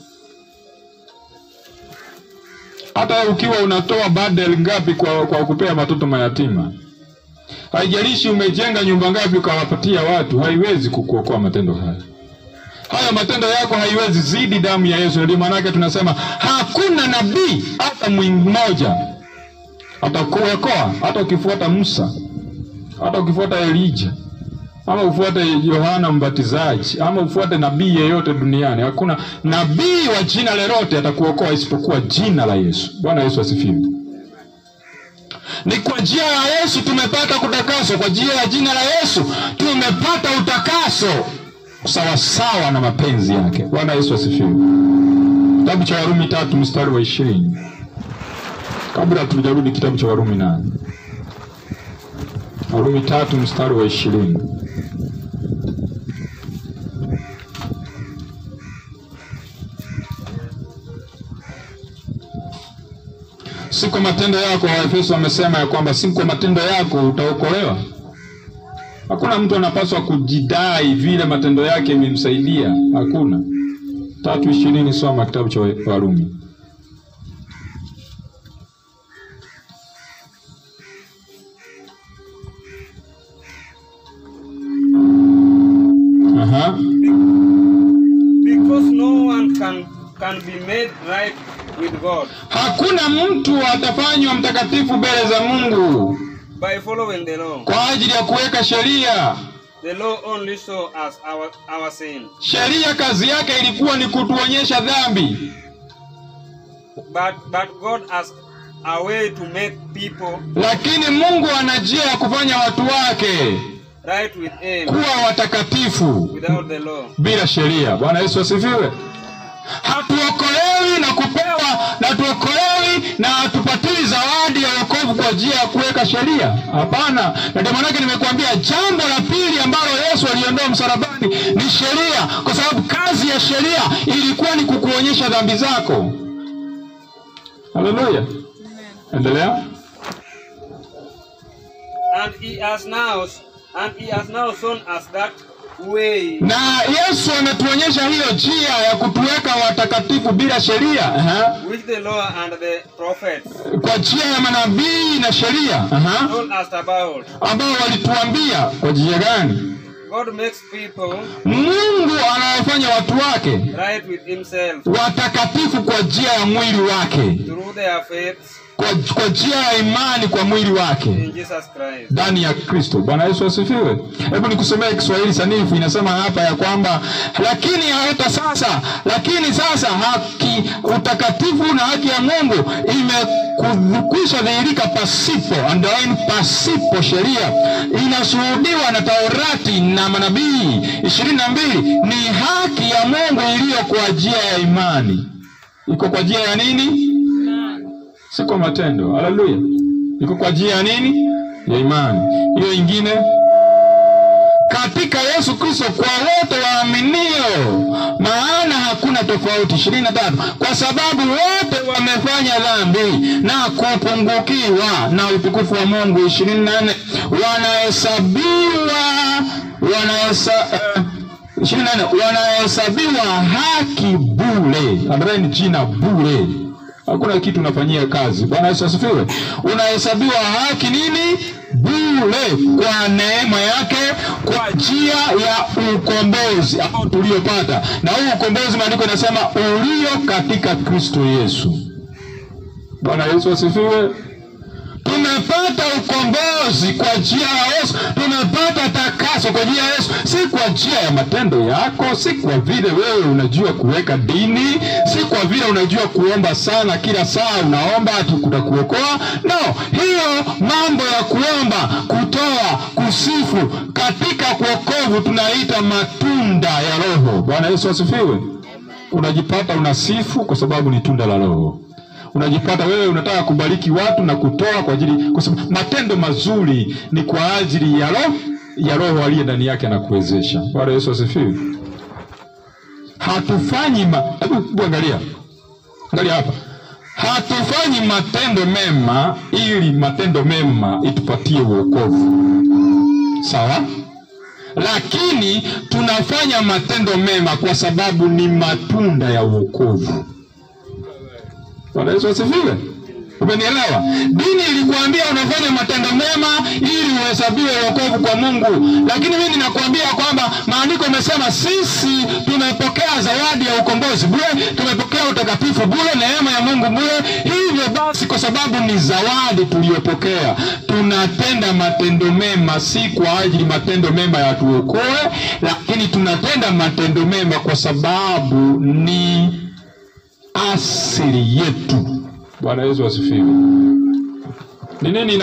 A: Hata ukiwa unatoa badel ngapi kwa kupea watoto mayatima, haijalishi umejenga nyumba ngapi ukawapatia watu, haiwezi kukuokoa matendo haya. Haya matendo yako haiwezi zidi damu ya Yesu. Ndio maana yake tunasema hakuna nabii hata mmoja atakuokoa, hata ukifuata Musa, hata ukifuata Elijah, ama ufuate Yohana Mbatizaji, ama ufuate nabii yeyote duniani. Hakuna nabii wa jina lolote atakuokoa isipokuwa jina la Yesu. Bwana Yesu asifiwe. Ni kwa njia ya Yesu tumepata kutakaswa. Kwa njia ya jina la Yesu tumepata utakaso sawa sawa na mapenzi yake. Bwana Yesu asifiwe. Kitabu cha Warumi 3 mstari wa 20. Kabla tujarudi kitabu cha Warumi 8. Warumi 3 mstari wa 20. Si kwa matendo yako. Waefeso wamesema ya kwamba si kwa matendo yako utaokolewa. Hakuna mtu anapaswa kujidai vile matendo yake yamemsaidia. Hakuna. 3:20 soma kitabu cha Warumi.
B: Because no one can be made right with God.
A: Hakuna mtu atafanywa mtakatifu mbele za Mungu
B: by following the law.
A: Kwa ajili ya kuweka sheria.
B: The law only show us our sin.
A: Sheria kazi yake ilikuwa ni kutuonyesha dhambi.
B: But God has a way to make people.
A: Lakini Mungu ana njia ya kufanya watu wake
B: right with him,
A: kuwa watakatifu
B: without the law.
A: Bila sheria. Bwana Yesu asifiwe. Hatuokolewi na kupewa na tuokolewi na hatupatili zawadi ya wokovu kwa njia ya kuweka sheria. Hapana. Na ndio maana nimekuambia jambo la pili ambalo Yesu aliondoa msalabani ni sheria, kwa sababu kazi ya sheria ilikuwa ni kukuonyesha dhambi zako. Haleluya. Endelea.
B: And he has now shown us that way.
A: Na Yesu ametuonyesha hiyo njia ya kutuweka watakatifu bila sheria.
B: With the law and the prophets.
A: Kwa njia ya manabii na sheria.
B: Told us about.
A: Ambao walituambia kwa njia gani?
B: God makes people.
A: Mungu anawafanya watu wake
B: right with himself.
A: Watakatifu kwa njia ya mwili wake.
B: Through their faith.
A: Kwa njia ya imani kwa mwili wake
B: in Jesus Christ.
A: Ndani ya Kristo. Bwana Yesu asifiwe. Hebu nikusomee Kiswahili sanifu. Inasema hapa ya kwamba lakini sasa haki, utakatifu na haki ya Mungu imekwisha dhihirika pasipo sheria. Inashuhudiwa na Taurati na manabii 22. Ni haki ya Mungu iliyo kwa njia ya imani. Iko kwa njia ya nini? Si kwa matendo. Haleluya. Iko kwa njia ya nini? Ya imani. Hiyo ingine katika Yesu Kristo kwa wote waaminio, maana hakuna tofauti. 23. Kwa sababu wote wamefanya dhambi na kupungukiwa na utukufu wa Mungu. 24. Wanahesabiwa haki bure. Angalia jina bure. Hakuna kitu unafanyia kazi. Bwana Yesu asifiwe. Unahesabiwa haki nini? Bure, kwa neema yake, kwa njia ya ukombozi ambao tuliopata. Na huu ukombozi maandiko yanasema ulio katika Kristo Yesu. Bwana Yesu asifiwe. Tumepata ukombozi kwa njia ya Yesu. Tumepata takaso kwa njia ya Yesu. Si kwa njia ya matendo yako, si kwa vile wewe unajua kuweka dini, si kwa vile unajua kuomba sana kila saa unaomba kutakuokoa. No, hiyo mambo ya kuomba, kutoa, kusifu katika wokovu tunaita matunda ya Roho. Bwana Yesu asifiwe. Unajipata unasifu kwa sababu ni tunda la Roho. Unajipata wewe unataka kubariki watu na kutoa kwa ajili, kwa sababu matendo mazuri ni kwa ajili ya Roho aliye ndani yake anakuwezesha. Bwana Yesu asifiwe. Hatufanyi angalia hapa. Hatufanyi matendo mema ili matendo mema itupatie wokovu. Sawa? Lakini tunafanya matendo mema kwa sababu ni matunda ya wokovu. Bwana Yesu asifiwe. Umenielewa? Dini ilikuambia unafanya matendo mema ili uhesabiwe wokovu kwa Mungu. Lakini mimi ninakuambia kwamba maandiko yamesema sisi tumepokea zawadi ya ukombozi bure, tumepokea utakatifu bure, neema ya Mungu bure. Hivyo basi kwa sababu ni zawadi tuliyopokea, tunatenda matendo mema si kwa ajili matendo mema ya tuokoe, lakini tunatenda matendo mema kwa sababu ni asili yetu. Bwana Yesu asifiwe. Ni nini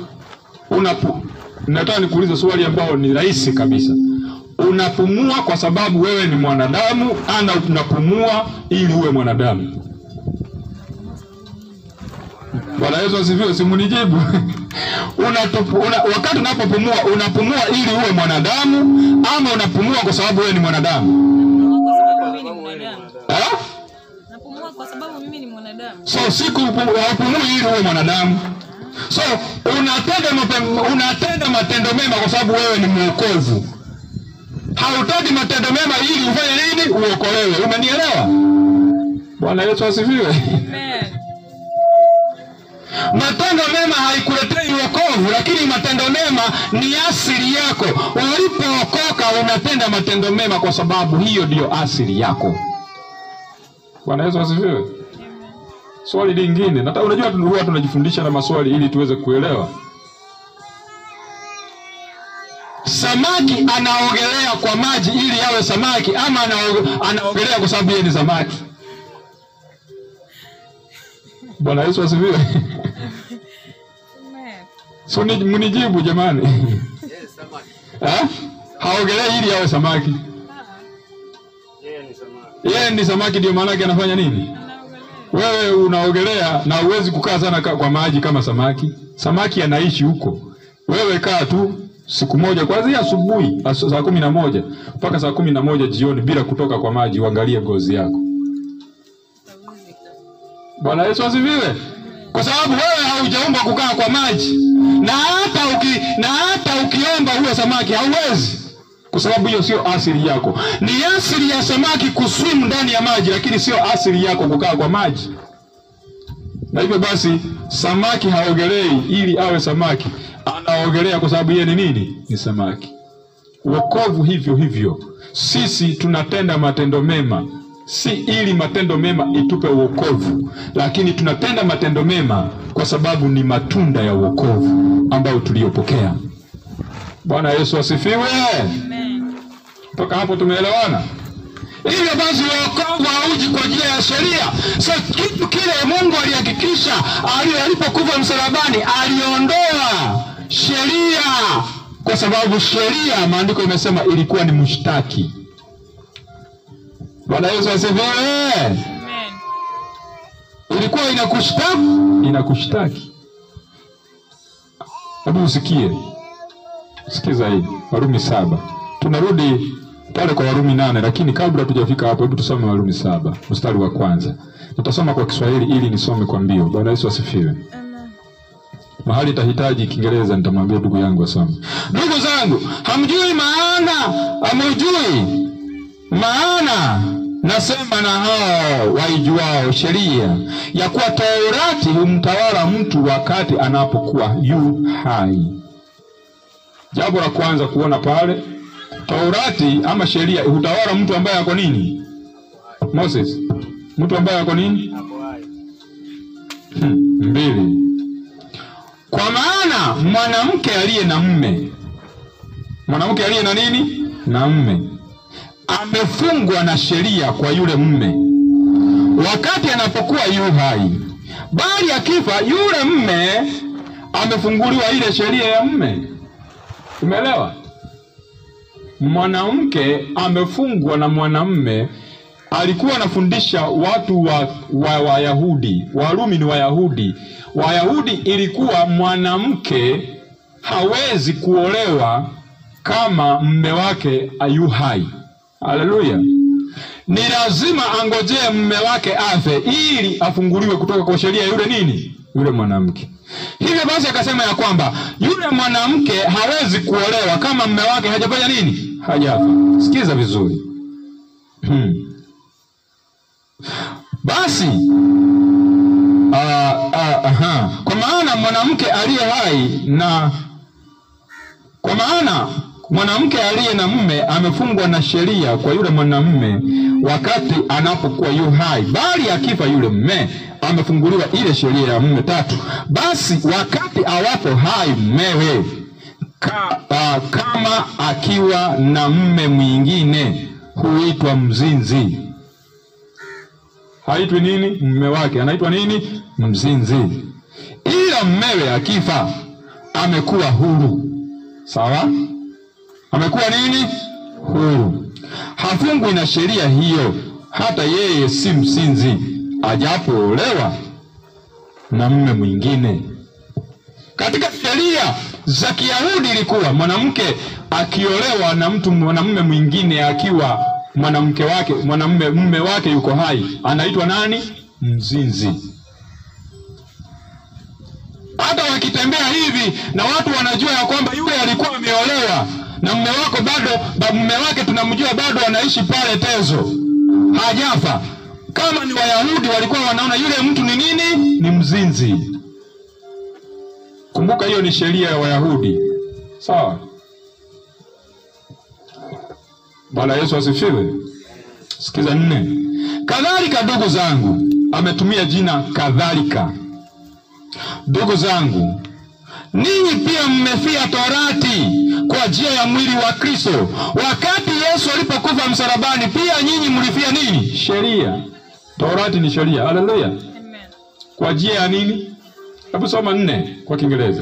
A: nataka nikuulize swali ambao ni rahisi kabisa. Unapumua kwa sababu wewe ni mwanadamu ama unapumua ili uwe mwanadamu? Bwana Yesu asifiwe, simunijibu. Wakati unapopumua unapumua ili uwe mwanadamu ama unapumua kwa sababu wewe ni mwanadamu?
C: Kwa sababu mimi ni mwanadamu.
A: So hupumui ili uwe mwanadamu. So unatenda matendo mema kwa sababu wewe ni mwokovu. Hautaki matendo mema ili ufanye nini? Uokolewe. Umenielewa? Bwana Yesu asifiwe.
C: Amen.
A: Matendo mema haikuletei wokovu, lakini matendo mema ni asili yako. Ulipookoka unatenda matendo mema kwa sababu hiyo ndio asili yako. Bwana Yesu asifiwe. Swali lingine, unajua huwa tunajifundisha na maswali ili tuweze kuelewa. Samaki anaogelea kwa maji ili yawe samaki ama anaogelea kwa sababu yeye ni samaki? Bwana Yesu asifiwe. So mnijibu jamani.
B: Yes, samaki.
A: Haogelea ili yawe samaki. Yeye ni samaki ndio maana yake anafanya nini? Wewe unaogelea na huwezi kukaa sana kwa maji kama samaki. Samaki anaishi huko. Wewe kaa tu siku moja kuanzia asubuhi saa 11 mpaka saa 11 jioni bila kutoka kwa maji, uangalie ngozi yako. Bwana Yesu asifiwe. Kwa sababu wewe haujaumbwa kukaa kwa maji. Na hata ukiomba uwe samaki hauwezi. Kwa sababu hiyo sio asili yako. Ni asili ya samaki kuswimu ndani ya maji, lakini sio asili yako kukaa kwa maji. Na hivyo basi samaki haogelei ili awe samaki. Anaogelea kwa sababu yeye ni nini? Ni samaki. Wokovu hivyo hivyo. Sisi tunatenda matendo mema, si ili matendo mema itupe wokovu, lakini tunatenda matendo mema kwa sababu ni matunda ya wokovu ambao tuliopokea. Bwana Yesu asifiwe. Amen. Mpaka hapo tumeelewana? Hivyo basi wokovu hauji kwa njia ya sheria. So kitu kile Mungu alihakikisha alipokufa msalabani, aliondoa sheria, kwa sababu sheria maandiko imesema ilikuwa ni mshtaki. Bwana Yesu asifiwe. Amen. Ilikuwa inakushtaki. Hebu usikie. Sikiza hii. Warumi 7. Tunarudi pale kwa Warumi 8, lakini kabla tujafika hapo hebu tusome Warumi 7 mstari wa kwanza. Nitasoma kwa Kiswahili ili nisome kwa mbio. Bwana Yesu asifiwe. Amen. Mahali tahitaji Kiingereza nitamwambia ndugu yangu asome. Ndugu zangu, hamjui maana nasema na hao waijuao sheria ya kuwa Taurati humtawala mtu wakati anapokuwa yu hai. Jambo la kwanza kuona pale, Taurati ama sheria hutawala mtu ambaye ako nini? Moses. Mtu ambaye ako nini? Mbili. Kwa maana mwanamke aliye na mume, mwanamke aliye na nini? Na mume, amefungwa na sheria kwa yule mume wakati anapokuwa yu hai. Bali akifa yule mume amefunguliwa ile sheria ya mume. Umeelewa? Mwanamke amefungwa na mwanamume. Alikuwa anafundisha watu wa Wayahudi. Warumi ni Wayahudi. Wayahudi ilikuwa mwanamke hawezi kuolewa kama mume wake ayu hai. Haleluya. Ni lazima angojee mume wake afe ili afunguliwe kutoka kwa sheria yule nini? Yule mwanamke. Hivyo basi akasema ya kwamba yule mwanamke hawezi kuolewa kama mume wake hajafanya nini? Hajafa. Sikiza vizuri. Basi kwa maana mwanamke aliye hai na kwa maana mwanamke aliye na mume amefungwa na sheria kwa yule mwanamume wakati anapokuwa yu hai. Bali akifa yule mume amefunguliwa ile sheria ya mume. 3. Basi wakati awapo hai mumewe kama akiwa na mume mwingine huitwa mzinzi. Haitwi nini? Mume wake anaitwa nini? Mzinzi. Ila mumewe akifa amekuwa huru. Sawa? Amekuwa nini? Huru. Hafungwi na sheria hiyo, hata yeye si mzinzi ajapoolewa na mume mwingine. Katika sheria za Kiyahudi ilikuwa mwanamke akiolewa na mwanamume mwingine akiwa mume wake yuko hai, anaitwa nani? Mzinzi. Hata wakitembea hivi na watu wanajua ya kwamba yule alikuwa ameolewa na mume wake tunamjua bado anaishi pale Tezo, hajafa. Kama ni Wayahudi walikuwa wanaona yule mtu ni nini? Ni mzinzi. Kumbuka hiyo ni sheria ya Wayahudi. Sawa? Bwana Yesu asifiwe. Sikiza 4. Kadhalika ndugu zangu, ametumia jina kadhalika. Ndugu zangu, ninyi pia mmefia torati kwa njia ya mwili wa Kristo. Wakati Yesu alipokufa msalabani, pia nyinyi mlifia nini? Sheria. Torati ni sheria. Haleluya.
C: Amen.
A: Kwa njia ya nini? Hebu soma 4 kwa Kiingereza.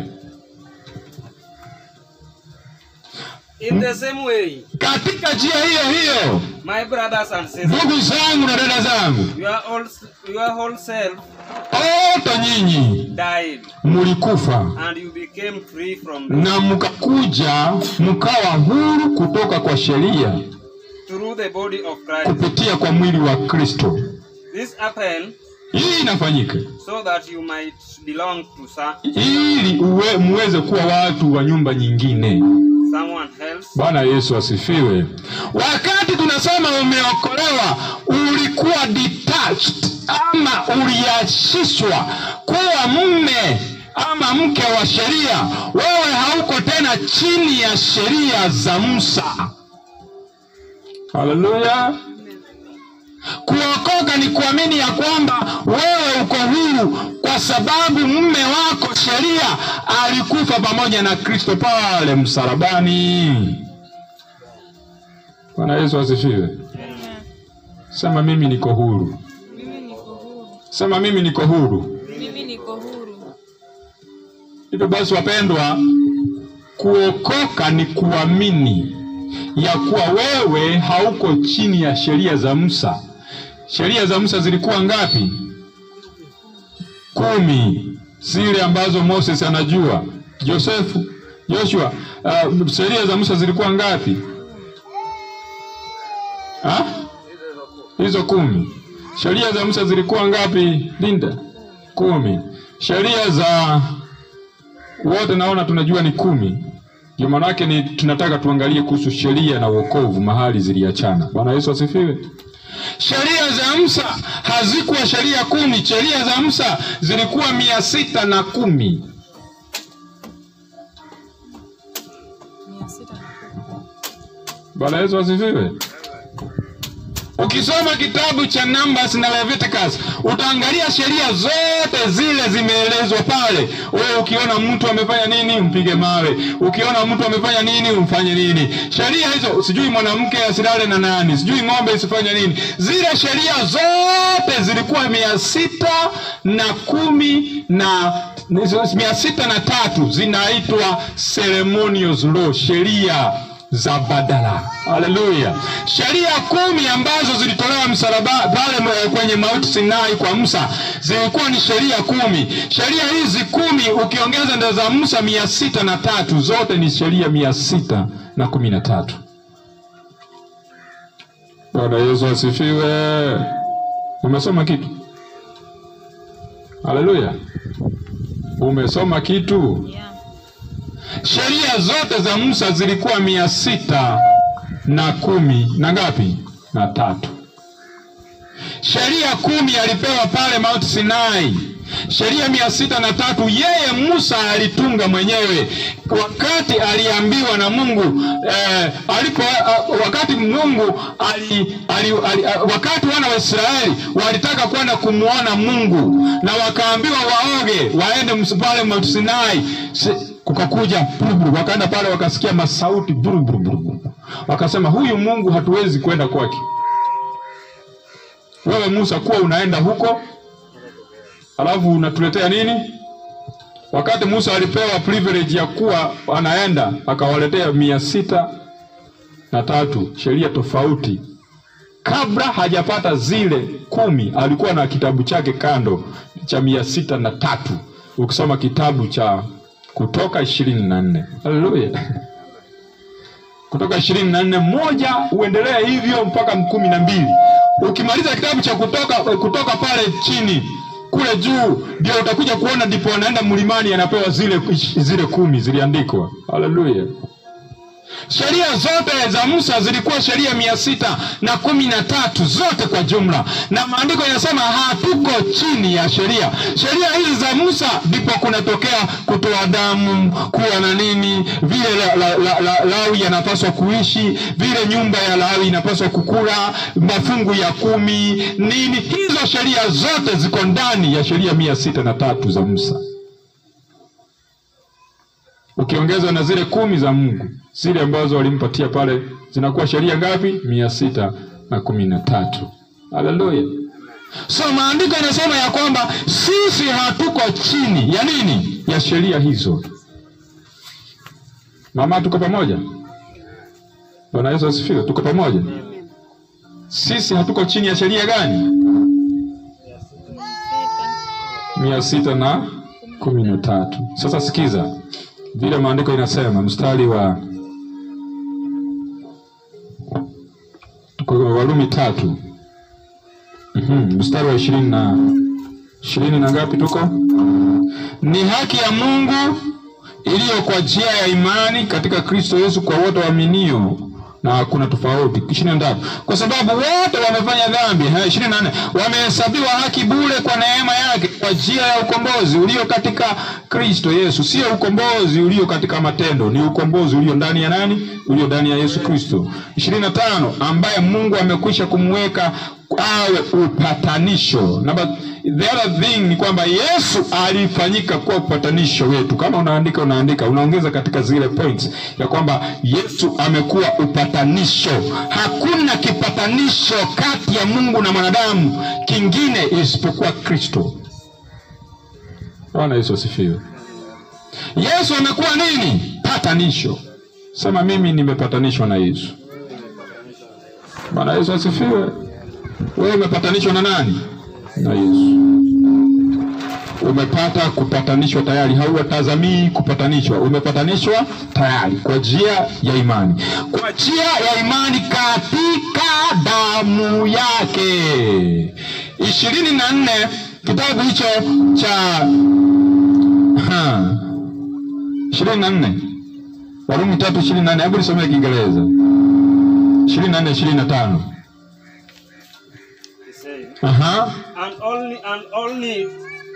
B: In the same way,
A: katika njia hiyo hiyo,
B: my brothers and sisters,
A: ndugu zangu na dada zangu,
B: your whole self
A: wote nyinyi
B: died,
A: mlikufa
B: and you became free from
A: na mkakuja mkawa huru kutoka kwa sheria
B: through the body of Christ,
A: kupitia kwa mwili wa Kristo.
B: This happened
A: Hii inafanyika
B: so that you might belong to
A: ili muweze kuwa watu wa nyumba nyingine.
B: Someone else.
A: Bwana Yesu asifiwe. Wakati tunasema umeokolewa, ulikuwa detached ama uliachishwa kuwa mume ama mke wa sheria. Wewe hauko tena chini ya sheria za Musa. Haleluya. Kuokoka ni kuamini ya kwamba wewe uko huru kwa sababu mume wako sheria alikufa pamoja na Kristo pale msalabani. Bwana Yesu asifiwe. Sema mimi niko huru.
C: Mimi niko huru.
A: Sema mimi niko huru.
C: Mimi niko huru.
A: Hivyo basi wapendwa, kuokoka ni kuamini ya kuwa wewe hauko chini ya sheria za Musa. Sheria za Musa zilikuwa ngapi? 10. Zile ambazo Moses anajua. Joshua, sheria za Musa zilikuwa ngapi? Hizo 10. Sheria za Musa zilikuwa ngapi, Linda? 10. Sheria za wote naona tunajua ni 10. Ndio maana yake ni tunataka tuangalie kuhusu sheria na wokovu mahali ziliachana. Bwana Yesu asifiwe. Sheria za Musa hazikuwa sheria 10. Sheria za Musa zilikuwa 610.
C: 610.
A: Bwana Yesu asifiwe. Ukisoma kitabu cha Numbers na Leviticus, utaangalia sheria zote zile zimeelezwa pale. Wewe ukiona mtu amefanya nini, mpige mawe. Ukiona mtu amefanya nini, umfanye nini. Sheria hizo, sijui mwanamke asilale na nani, sijui ng'ombe isifanye nini. Zile sheria zote zilikuwa 610 na 603 zinaitwa ceremonial law, sheria za badala. Haleluya. Sheria 10 ambazo zilitolewa msalaba pale kwenye Mount Sinai kwa Musa zilikuwa ni sheria 10. Sheria hizi 10 ukiongeza ndio za Musa 603, zote ni sheria 613. Bwana Yesu asifiwe. Umesoma kitu? Haleluya. Umesoma kitu?
C: Yeah.
A: Sheria zote za Musa zilikuwa 610 na ngapi? Na 3. Sheria 10 alipewa pale Mount Sinai. Sheria 603 yeye Musa alitunga mwenyewe wakati aliambiwa na Mungu wakati Mungu wakati wana wa Israeli walitaka kwenda kumuona Mungu na wakaambiwa waoge waende pale Mount Sinai. Kukakuja buruburu, wakaenda pale wakasikia masauti buruburu. Wakasema huyu Mungu hatuwezi kwenda kwake. Wewe Musa kuwa unaenda huko, alafu unatuletea nini? Wakati Musa alipewa privilege ya kuwa anaenda, akawaletea 603 sheria tofauti. Kabla hajapata zile 10 alikuwa na kitabu chake kando cha 603. Ukisoma kitabu cha Kutoka 24. Haleluya. Kutoka 24 moja uendelea hivyo mpaka 12. Ukimaliza kitabu cha kutoka pale chini kule juu ndio utakuja kuona ndipo anaenda mlimani anapewa zile 10 ziliandikwa. Haleluya. Sheria zote za Musa zilikuwa sheria 613 zote kwa jumla. Na maandiko yanasema hatuko chini ya sheria. Sheria hizi za Musa ndipo kunatokea kutoa damu, kuwa na nini, vile Lawi yanapaswa kuishi, vile nyumba ya Lawi inapaswa kukula, mafungu ya 10, nini. Hizo sheria zote ziko ndani ya sheria 603 za Musa. Ukiongeza na zile 10 za Mungu, zile ambazo walimpatia pale, zinakuwa sheria ngapi? 613. Haleluya. So maandiko yanasema ya kwamba sisi hatuko chini ya nini? Ya sheria hizo. Mama, tuko pamoja? Bwana Yesu asifiwe. Tuko pamoja? Sisi hatuko chini ya sheria gani? 613. Sasa sikiza vile maandiko inasema, mstari wa Warumi 3. Mstari wa 20 na ngapi tuko? Ni haki ya Mungu iliyo kwa njia ya imani katika Kristo Yesu kwa wote waaminio, na hakuna tofauti. 23. Kwa sababu wote wamefanya dhambi. 24. Wamehesabiwa haki bure kwa neema yake kwa njia ya ukombozi ulio katika Kristo Yesu. Sio ukombozi ulio katika matendo, ni ukombozi ulio ndani ya nani? Ulio ndani ya Yesu Kristo. 25. Ambaye Mungu amekwisha kumweka awe upatanisho. The other thing ni kwamba Yesu alifanyika kuwa upatanisho wetu. Kama unaandika unaongeza katika zile points ya kwamba Yesu amekuwa upatanisho. Hakuna kipatanisho kati ya Mungu na mwanadamu kingine isipokuwa Kristo. Bwana Yesu asifiwe. Yesu amekuwa nini? Patanisho. Sema mimi nimepatanishwa na Yesu. Bwana Yesu asifiwe. Wewe umepatanishwa na nani? Na Yesu. Umepata kupatanishwa tayari, hauatazamii kupatanishwa. Umepatanishwa tayari kwa njia ya imani. Kwa njia ya imani katika damu yake. 24 kitabu hicho cha 24. Warumi 3:24. Hebu nisomee Kiingereza. 24:25.
B: And only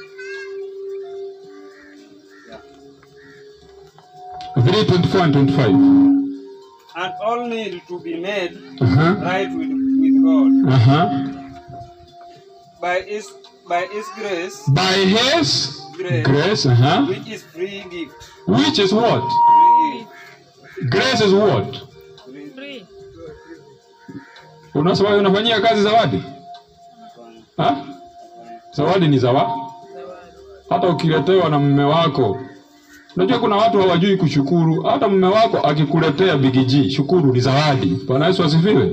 A: 3:24 and 25.
B: And all need to be made right with God. By His grace.
A: By His grace.
B: Which is free gift.
A: Which is what?
B: Free gift.
A: Grace is what?
C: Free.
A: Unasema unafanyia kazi zawadi? Zawadi ni zawadi. Hata ukiletewa na mume wako. Unajua kuna watu hawajui kushukuru. Hata mume wako akikuletea bigiji, shukuru, ni zawadi. Bwana Yesu asifiwe.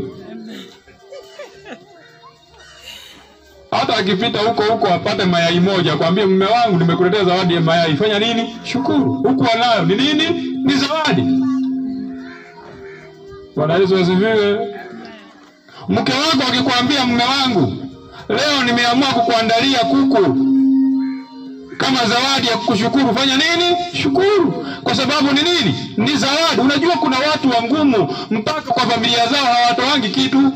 A: Hata akipita huko apate mayai moja, akwambie mume wangu nimekuletea zawadi ya mayai, fanya nini? Shukuru. Huko anayo ni nini? Ni zawadi. Bwana Yesu asifiwe. Mke wako akikwambia mume wangu, leo nimeamua kukuandalia kuku kama zawadi ya kukushukuru, fanya nini? Shukuru. Kwa sababu ni nini? Ni zawadi. Unajua kuna watu wangumu mpaka kwa familia zao hawatoangi kitu.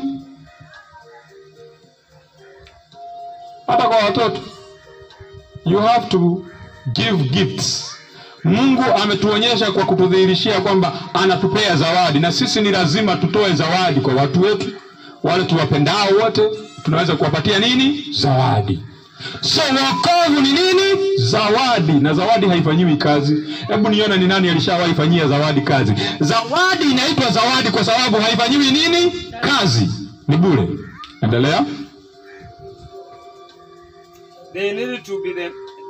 A: Hata kwa watoto. You have to give gifts. Mungu ametuonyesha kwa kutudhihirishia kwamba anatupea zawadi, na sisi ni lazima tutoe zawadi kwa watu wetu. Wale tuwapendao wote tunaweza kuwapatia nini? Zawadi. So wokovu ni nini? Zawadi. Na zawadi haifanyiwi kazi. Hebu niona ni nani alishawahi fanyia zawadi kazi. Zawadi inaitwa zawadi kwa sababu haifanyiwi nini? Kazi. Ni bure. Endelea.
B: They need to be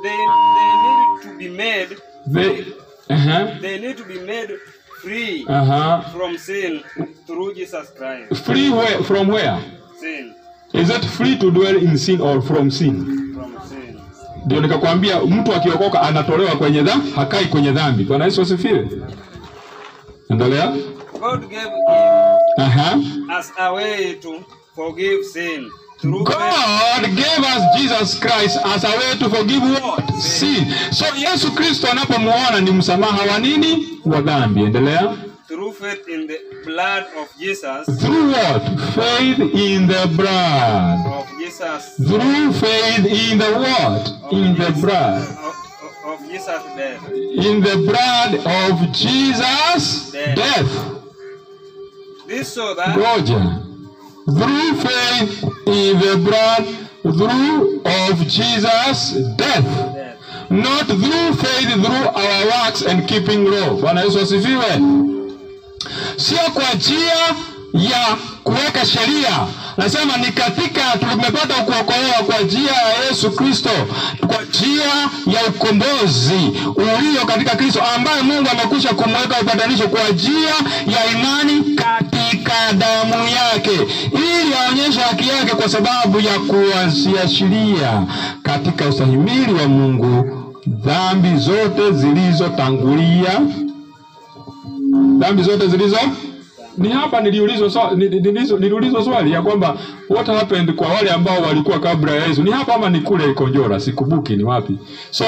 B: made free from sin through Jesus Christ.
A: Free from where?
B: Sin.
A: Is it free to dwell in sin or from sin?
B: From sin.
A: Ndio nikakwambia mtu akiokoka anatolewa kwenye dhambi, hakai kwenye dhambi. Bwana Yesu asifiwe. Endelea.
B: God gave him as a way to forgive sin.
A: God gave us Jesus Christ as a way to forgive what? Sin. So Yesu Kristo anapomuona ni msamaha wa nini? Wa dhambi. Endelea.
B: through faith in the blood of Jesus.
A: Through what? Faith in the blood.
B: Of Jesus.
A: Through faith in the what? In the blood.
B: Of Jesus' death.
A: In the blood of Jesus' death.
B: This so that
A: Roger. Through faith in the blood of Jesus' death. Not through faith through our works and keeping law. Bwana Yesu asifiwe. Sio kwa njia ya kuweka sheria. Nasema ni katika tumepata kuokolewa kwa njia ya Yesu Kristo, kwa njia ya ukombozi ulio katika Kristo, ambaye Mungu amekwisha kumweka upatanisho kwa njia ya imani katika damu yake, ili aonyeshe haki yake kwa sababu ya kuashiria katika ustahimili wa Mungu dhambi zote zilizotangulia. Dhambi zote zilizo ni hapa niliulizwa swali ya kwamba what happened kwa wale ambao walikuwa kabla ya Yesu. Ni hapa ama ni kule Ikonjora, sikubuki ni wapi. So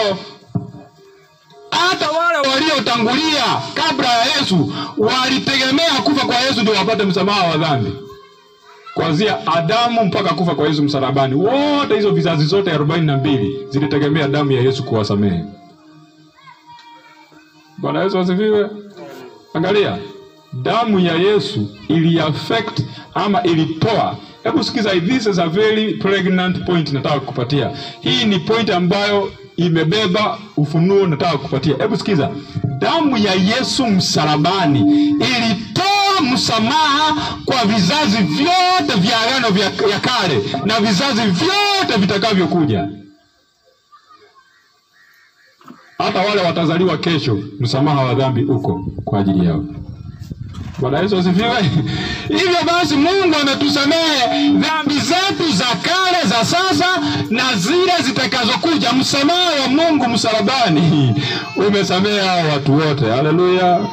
A: hata wale waliotangulia kabla ya Yesu walitegemea kufa kwa Yesu ndio wapate msamaha wa dhambi. Kuanzia Adamu mpaka kufa kwa Yesu msalabani, wote hizo vizazi zote 42 zilitegemea damu ya Yesu kuwasamehe. Bwana Yesu asifiwe. Angalia, damu ya Yesu ili affect ama ilitoa. Hebu sikiza, this is a very pregnant point nataka kukupatia. Hii ni point ambayo imebeba ufunuo nataka kukupatia. Hebu sikiza, damu ya Yesu msalabani ilitoa msamaha kwa vizazi vyote vya agano ya kale na vizazi vyote vitakavyokuja. Hata wale watazaliwa kesho, msamaha wa dhambi uko kwa ajili yao. Bwana Yesu asifiwe. Hivyo basi Mungu ametusamehe dhambi zetu za kale, za sasa na zile zitakazokuja. Msamaha wa Mungu msalabani umesamehe hao watu wote. Haleluya.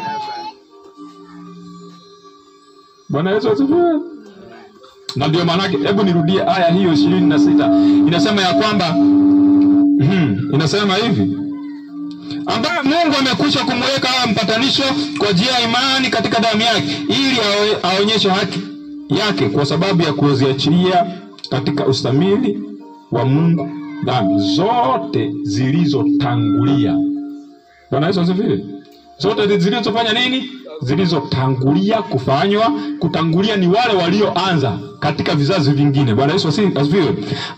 A: Bwana Yesu asifiwe. Na ndio maana hebu nirudie aya hiyo 26. Inasema ya kwamba inasema hivi, ambaye Mungu amekwisha kumweka mpatanisho kwa njia ya imani katika damu yake, ili aonyeshe haki yake kwa sababu ya kuziachilia katika ustamili wa Mungu dhambi zote zilizotangulia. Bwana Yesu asifiwe. Zote zilizofanya nini? Zilizotangulia kufanywa. Kutangulia ni wale walioanza katika vizazi vingine. Bwana Yesu asifiwe.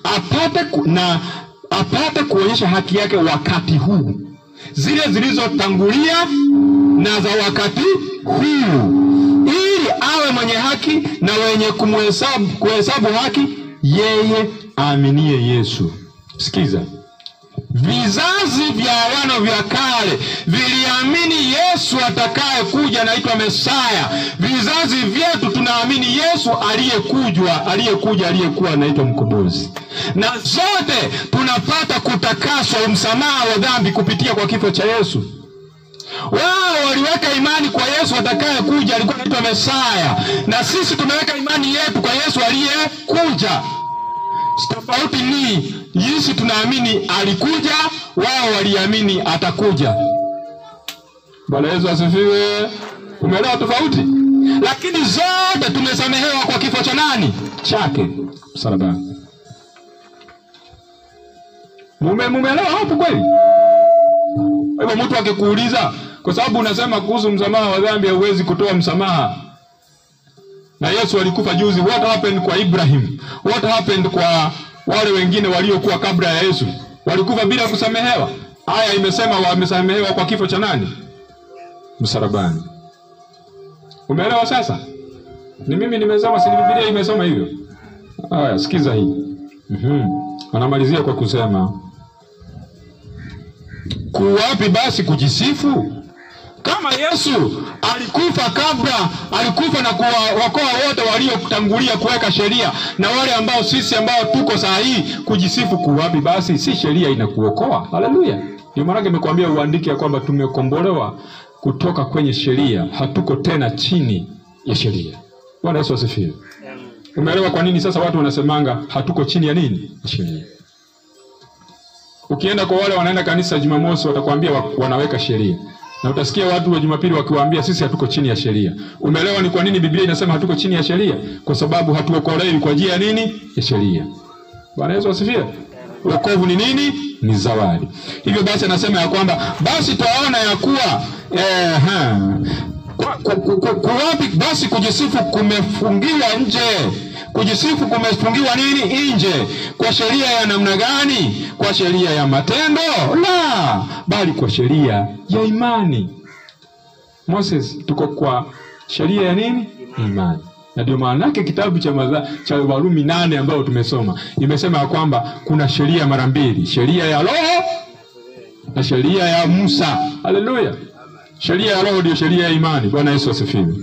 A: Apate kuonyesha haki yake wakati huu. Zile zilizotangulia na za wakati huu, ili awe mwenye haki na wenye kuhesabu haki yeye aaminie Yesu. Sikiza, vizazi vya agano vya kale viliamini Yesu atakaye kuja anaitwa Mesaya. Vizazi vyetu tunaamini Yesu aliyekuwa anaitwa mkombozi. Na zote tunapata kutakaswa, msamaha wa dhambi kupitia kwa kifo cha Yesu. Wao waliweka imani kwa Yesu atakaye kuja, alikuwa anaitwa Mesaya. Na sisi tumeweka imani yetu kwa Yesu aliyekuja. Tofauti ni Yesu tunaamini alikuja, wao waliamini atakuja. Bwana Yesu asifiwe. Umeelewa tofauti? Lakini zote tumesamehewa kwa kifo cha nani? Chake msalabani. Mumeelewa hapo kweli? Hivyo mtu akikuuliza, kwa sababu unasema kuhusu msamaha wa dhambi hauwezi kutoa msamaha, na Yesu alikufa juzi, what happened kwa Ibrahim? What happened kwa wale wengine waliokuwa kabla ya Yesu? Walikufa bila kusamehewa. Aya imesema wamesamehewa kwa kifo cha nani? Msalabani. Umeelewa sasa? Ni mimi nimesema, si Biblia imesoma hivyo? Haya, sikiza hii. Anamalizia kwa kusema, kuwapi basi kujisifu? Kama Yesu alikufa na kuwaokoa wote waliotangulia kuweka sheria, na wale ambao sisi ambao tuko saa hii kujisifu, kuwapi basi? Si sheria inakuokoa? Haleluya. Ndio maana nimekuambia uandike ya kwamba tumekombolewa kutoka kwenye sheria, hatuko tena chini ya sheria. Bwana Yesu asifiwe. Umeelewa kwa nini sasa watu wanasemanga hatuko chini ya nini? Sheria. Ukienda kwa wale wanaenda kanisa Jumamosi watakwambia wanaweka sheria. Na utasikia watu wa Jumapili wakiwaambia sisi hatuko chini ya sheria. Umeelewa ni kwa nini Biblia inasema hatuko chini ya sheria? Kwa sababu hatuokolewi kwa njia ya nini? Ya sheria. Bwana Yesu asifiwe. Wokovu ni nini? Ni zawadi. Hivyo basi anasema ya kwamba basi twaona ya kuwa kuwapi basi kujisifu kumefungiwa nje. Kujisifu kumefungiwa nini? Nje. Kwa sheria ya namna gani? Kwa sheria ya matendo? La, bali kwa sheria ya imani. Moses, tuko kwa sheria ya nini? Imani. Na ndio maana yake kitabu cha Warumi 8 ambao tumesoma imesema ya kwamba kuna sheria mara mbili, sheria ya roho na sheria ya Musa. Haleluya. Sheria ya roho ndio sheria ya imani. Bwana Yesu asifiwe.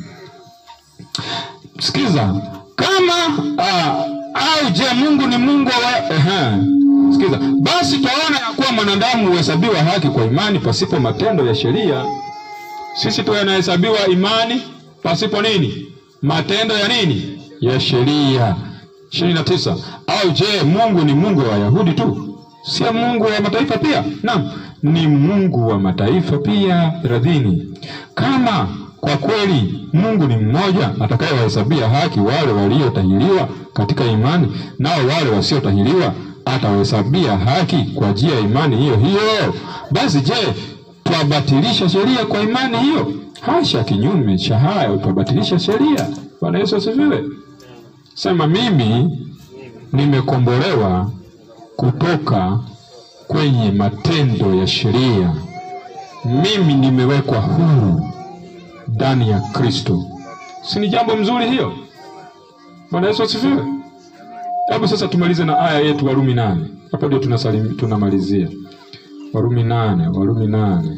A: Sikiza, kama au je, Mungu ni Mungu wa sikiza, basi tunaona ya kuwa mwanadamu huhesabiwa haki kwa imani pasipo matendo ya sheria. Sisi tunahesabiwa imani pasipo nini? Matendo ya nini? Ya sheria. 29. Au je, Mungu ni Mungu wa Wayahudi tu? Si Mungu wa mataifa pia? Naam, ni Mungu wa mataifa pia. 30. Kama kwa kweli Mungu ni mmoja, atakayewahesabia haki wale waliotahiriwa katika imani, nao wale wasiotahiriwa atawahesabia haki kwa njia ya imani hiyo hiyo. Basi je, twabatilisha sheria kwa imani hiyo? Hasha, kinyume cha hayo twabatilisha sheria. Bwana Yesu asifiwe. Sema, mimi nimekombolewa kutoka kwenye matendo ya sheria. Mimi nimewekwa huru ndani ya Kristo. Si ni jambo mzuri hiyo? Bwana Yesu asifiwe. Hebu sasa tumalize na aya yetu Warumi 8. Hapa ndio tunamalizia. Warumi 8.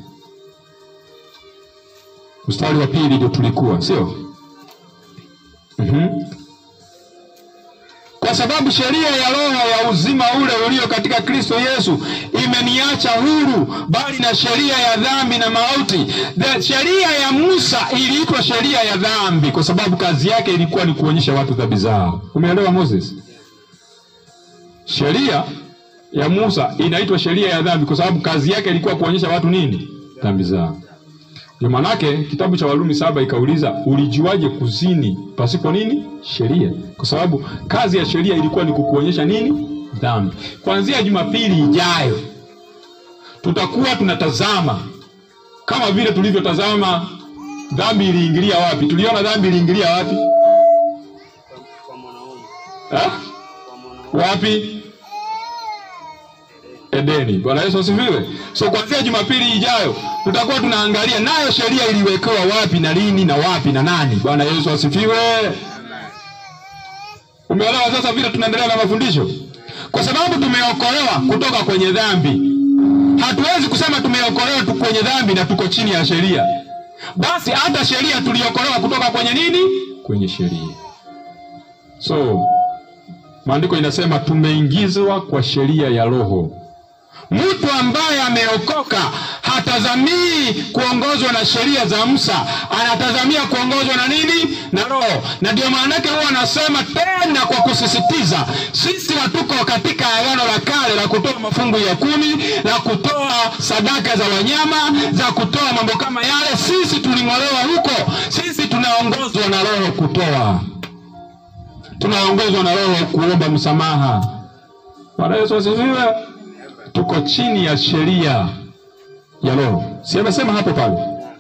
A: Mstari wa 2 ndio tulikuwa, sio? Kwa sababu sheria ya roho ya uzima ule ulio katika Kristo Yesu imeniacha huru, bali na sheria ya dhambi na mauti. Sheria ya Musa iliitwa sheria ya dhambi kwa sababu kazi yake ilikuwa ni kuonyesha watu dhambi zao. Umeelewa Moses? Sheria ya Musa inaitwa sheria ya dhambi kwa sababu kazi yake ilikuwa kuonyesha watu nini? Dhambi zao. Ndio manake kitabu cha Warumi 7 ikauliza, ulijuaje kuzini pasipo nini? Sheria. Kwa sababu kazi ya sheria ilikuwa ni kukuonyesha nini? Dhambi. Kuanzia Jumapili ijayo tutakuwa tunatazama kama vile tulivyotazama dhambi iliingilia wapi. Tuliona dhambi iliingilia wapi?
B: Kwa
A: mwanaume. Wapi? Edeni. Bwana Yesu asifiwe. So kuanzia Jumapili ijayo tutakuwa tunaangalia nayo sheria iliwekewa wapi na lini na wapi na nani. Bwana Yesu asifiwe. Umeelewa sasa vile tunaendelea na mafundisho? Kwa sababu tumeokolewa kutoka kwenye dhambi. Hatuwezi kusema tumeokolewa tu kwenye dhambi na tuko chini ya sheria. Basi hata sheria tuliokolewa kutoka kwenye nini? Kwenye sheria. So maandiko inasema tumeingizwa kwa sheria ya roho. Mtu ambaye ameokoka hatazamii kuongozwa na sheria za Musa, anatazamia kuongozwa na nini? Na roho. Na ndio maana yake huwa anasema tena kwa kusisitiza, sisi hatuko katika agano la kale la kutoa mafungu ya 10, la kutoa sadaka za wanyama, za kutoa mambo kama yale. Sisi tuling'olewa huko. Sisi tunaongozwa na roho kutoa. Tunaongozwa na roho kuomba msamaha. Bwana Yesu asifiwe. Tuko chini ya sheria ya roho. Si amesema hapo pale?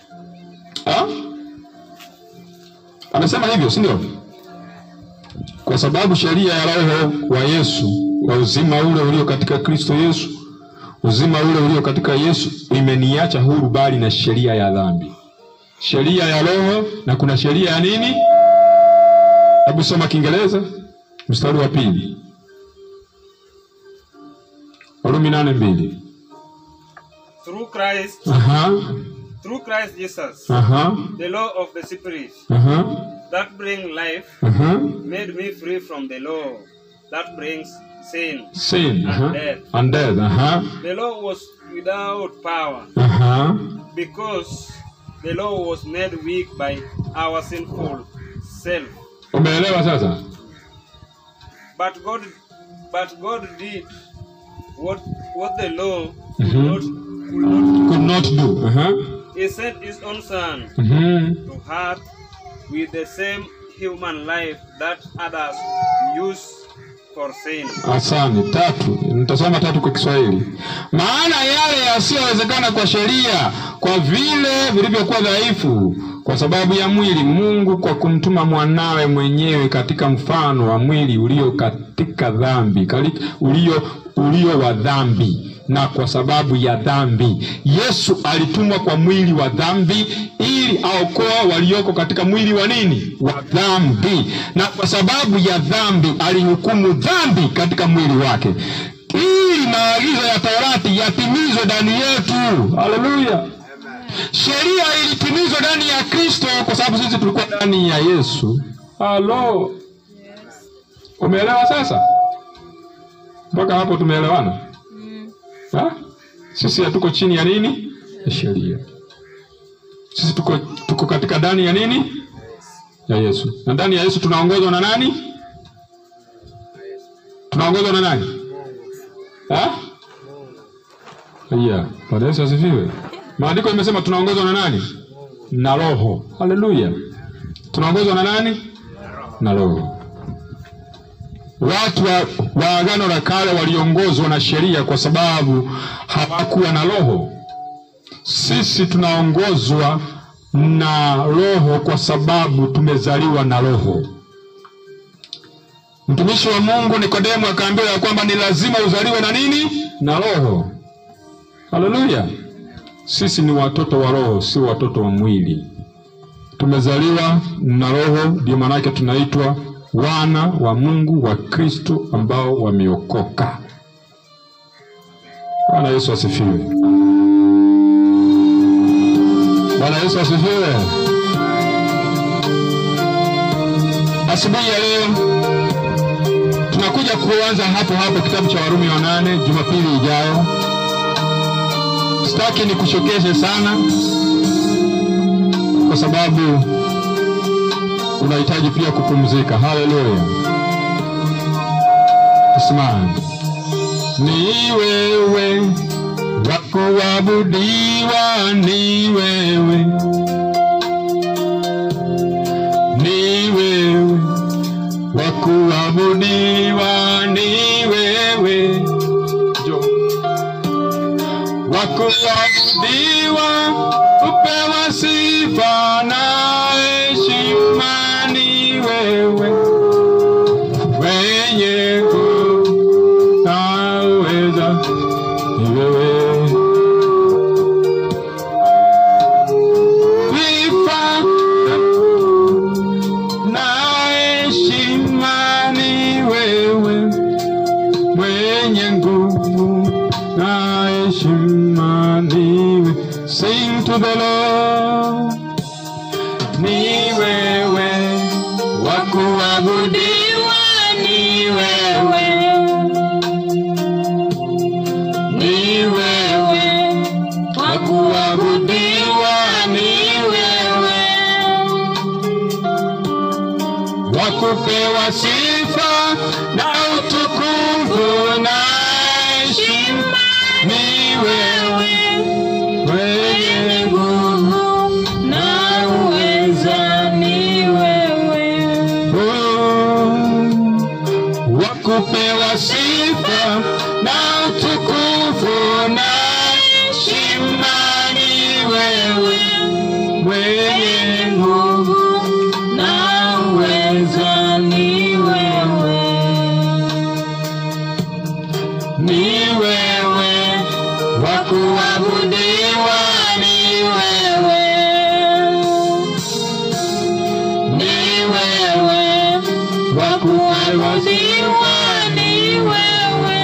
A: Amesema hivyo, si ndio? Kwa sababu sheria ya roho wa Yesu, wa uzima ule ulio katika Kristo Yesu, uzima ule ulio katika Yesu imeniacha huru, bali na sheria ya dhambi. Sheria ya roho na kuna sheria ya nini? Hebu soma Kiingereza mstari wa 2. Warumi 8:2.
B: Through Christ Jesus, the law of the Spirit that bring life made me free from the law that brings sin and death. The law was without power because the law was made weak by our sinful self.
A: Umeelewa sasa?
B: But God did what the law could not do. He sent his own son to earth with the same human life that others use for sin.
A: Asante. 3. Nitasoma 3 kwa Kiswahili. Maana yale yasiyowezekana kwa sheria, kwa vile vilivyokuwa dhaifu kwa sababu ya mwili, Mungu kwa kumtuma mwanawe mwenyewe katika mfano wa mwili ulio katika dhambi, ulio wa dhambi, na kwa sababu ya dhambi Yesu alitumwa kwa mwili wa dhambi ili aokoe walioko katika mwili wa nini? Wa dhambi. Na kwa sababu ya dhambi alihukumu dhambi katika mwili wake, ili maagizo ya Torati yatimizwe ndani yetu. Haleluya. Sheria ilitimizwa ndani ya Kristo kwa sababu sisi tulikuwa ndani ya Yesu. Halo. Umeelewa sasa? Mpaka hapo tumeelewana? Sisi hatuko chini ya nini? Ya sheria. Sisi tuko katika ndani ya nini? Ya Yesu. Na ndani ya Yesu tunaongozwa na nani? Tunaongozwa na nani? Bwana Yesu asifiwe. Maandiko yamesema tunaongozwa na nani? Na Roho. Haleluya. Tunaongozwa na nani? Na Roho. Watu wa Agano la Kale waliongozwa na sheria kwa sababu hawakuwa na Roho. Sisi tunaongozwa na Roho kwa sababu tumezaliwa na Roho. Mtumishi wa Mungu Nikodemo akaambiwa ya kwamba ni lazima uzaliwe na nini? Na Roho. Haleluya. Sisi ni watoto wa Roho, si watoto wa mwili. Tumezaliwa na Roho, ndio maana yake tunaitwa wana wa Mungu wa Kristo ambao wameokoka. Bwana Yesu asifiwe. Bwana Yesu asifiwe. Asubuhi ya leo tunakuja kuanza hapo kitabu cha Warumi 8 Jumapili ijayo. Sitaki nikushokeshe sana kwa sababu unahitaji pia kupumzika. Haleluya. Tusimame. Ni wewe wa kuabudiwa, ni wewe. Ni wewe wa kuabudiwa, ni wewe. Jo. Wa kuabudiwa, upewa sifa na heshima, ni wewe. Wenye unaweza, ni wewe. Sifa na heshima, ni wewe. Mwenye nguvu na heshima, ni wewe. Sing to the Lord. Ni wewe wa kuabudiwa, ni wewe. Ni wewe wa kuabudiwa, ni wewe. Wa kupewa sifa na utukufu na heshima, ni wewe. Mwenye nguvu na uweza, ni wewe. Wa kupewa sifa na utukufu na heshima, ni wewe. Mwenye nguvu na uweza, ni wewe. Ni wewe wa kuabudiwa, ni wewe. Ni wewe wa kuabudiwa, ni wewe.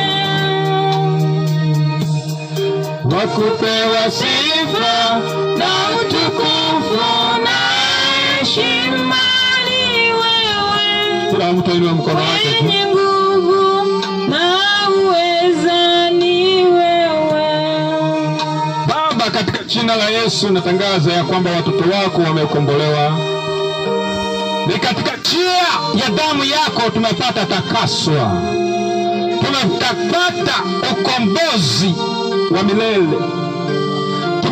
A: Wa kupewa sifa na utukufu na heshima, ni wewe. Kila mtu inua mkono wake. Mwenye nguvu na uweza, ni wewe. Baba, katika jina la Yesu natangaza ya kwamba watoto wako wamekombolewa. Ni katika njia ya damu yako tumepata takaswa. Tumepata ukombozi wa milele.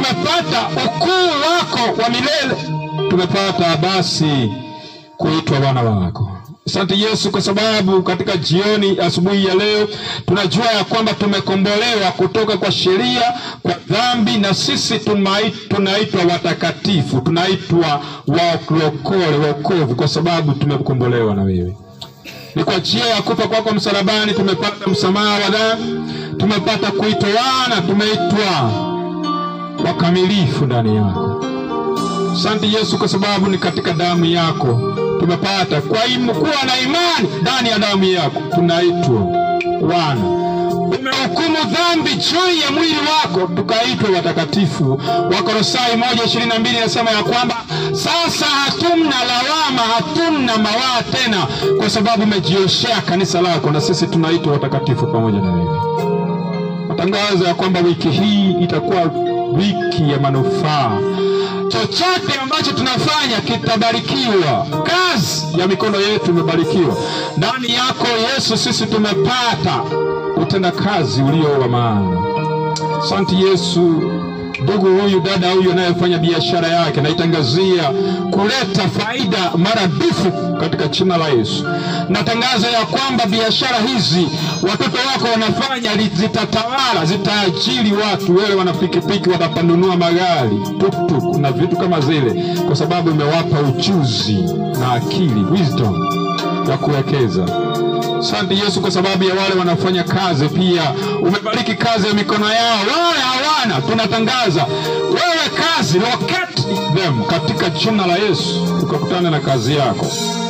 A: tumepata ukuu wako wa milele, tumepata basi kuitwa wana wako. Asante Yesu kwa sababu katika asubuhi ya leo tunajua ya kwamba tumekombolewa kutoka kwa sheria, kwa dhambi, na sisi tunaitwa watakatifu, tunaitwa wokovu kwa sababu tumekombolewa na wewe. Ni kwa njia ya kufa kwako msalabani tumepata msamaha wa dhambi, tumepata kuitwa wana, tumeitwa wakamilifu ndani yako. Asante Yesu kwa sababu ni katika damu yako tumepata kuwa na imani ndani ya damu yako tunaitwa wana. Umehukumu dhambi juu ya mwili wako tukaitwa watakatifu. Wakolosai 1:22 inasema ya kwamba sasa hatuna lawama, hatuna mawaa tena, kwa sababu umejioshea kanisa lako, na sisi tunaitwa watakatifu pamoja na wewe. Natangaza ya kwamba wiki hii itakuwa wiki ya manufaa. Chochote ambacho tunafanya kitabarikiwa. Kazi ya mikono yetu imebarikiwa. Ndani yako Yesu sisi tumepata utenda kazi ulio wa maana. Asante Yesu. Ndugu huyu, dada huyu anayefanya biashara yake, naitangazia kuleta faida maradufu katika jina la Yesu. Natangaza ya kwamba biashara hizi watoto wako wanafanya zitatawala, zitaajiri watu. Wale wanapikipiki watapanunua magari, tuktuk na vitu kama zile, kwa sababu umewapa ujuzi na akili, wisdom ya kuwekeza. Asante Yesu kwa sababu ya wale wanafanya kazi pia, umebariki kazi ya mikono yao. Wale hawana, tunatangaza wewe kazi, locate them katika jina la Yesu, ukakutana na kazi yako.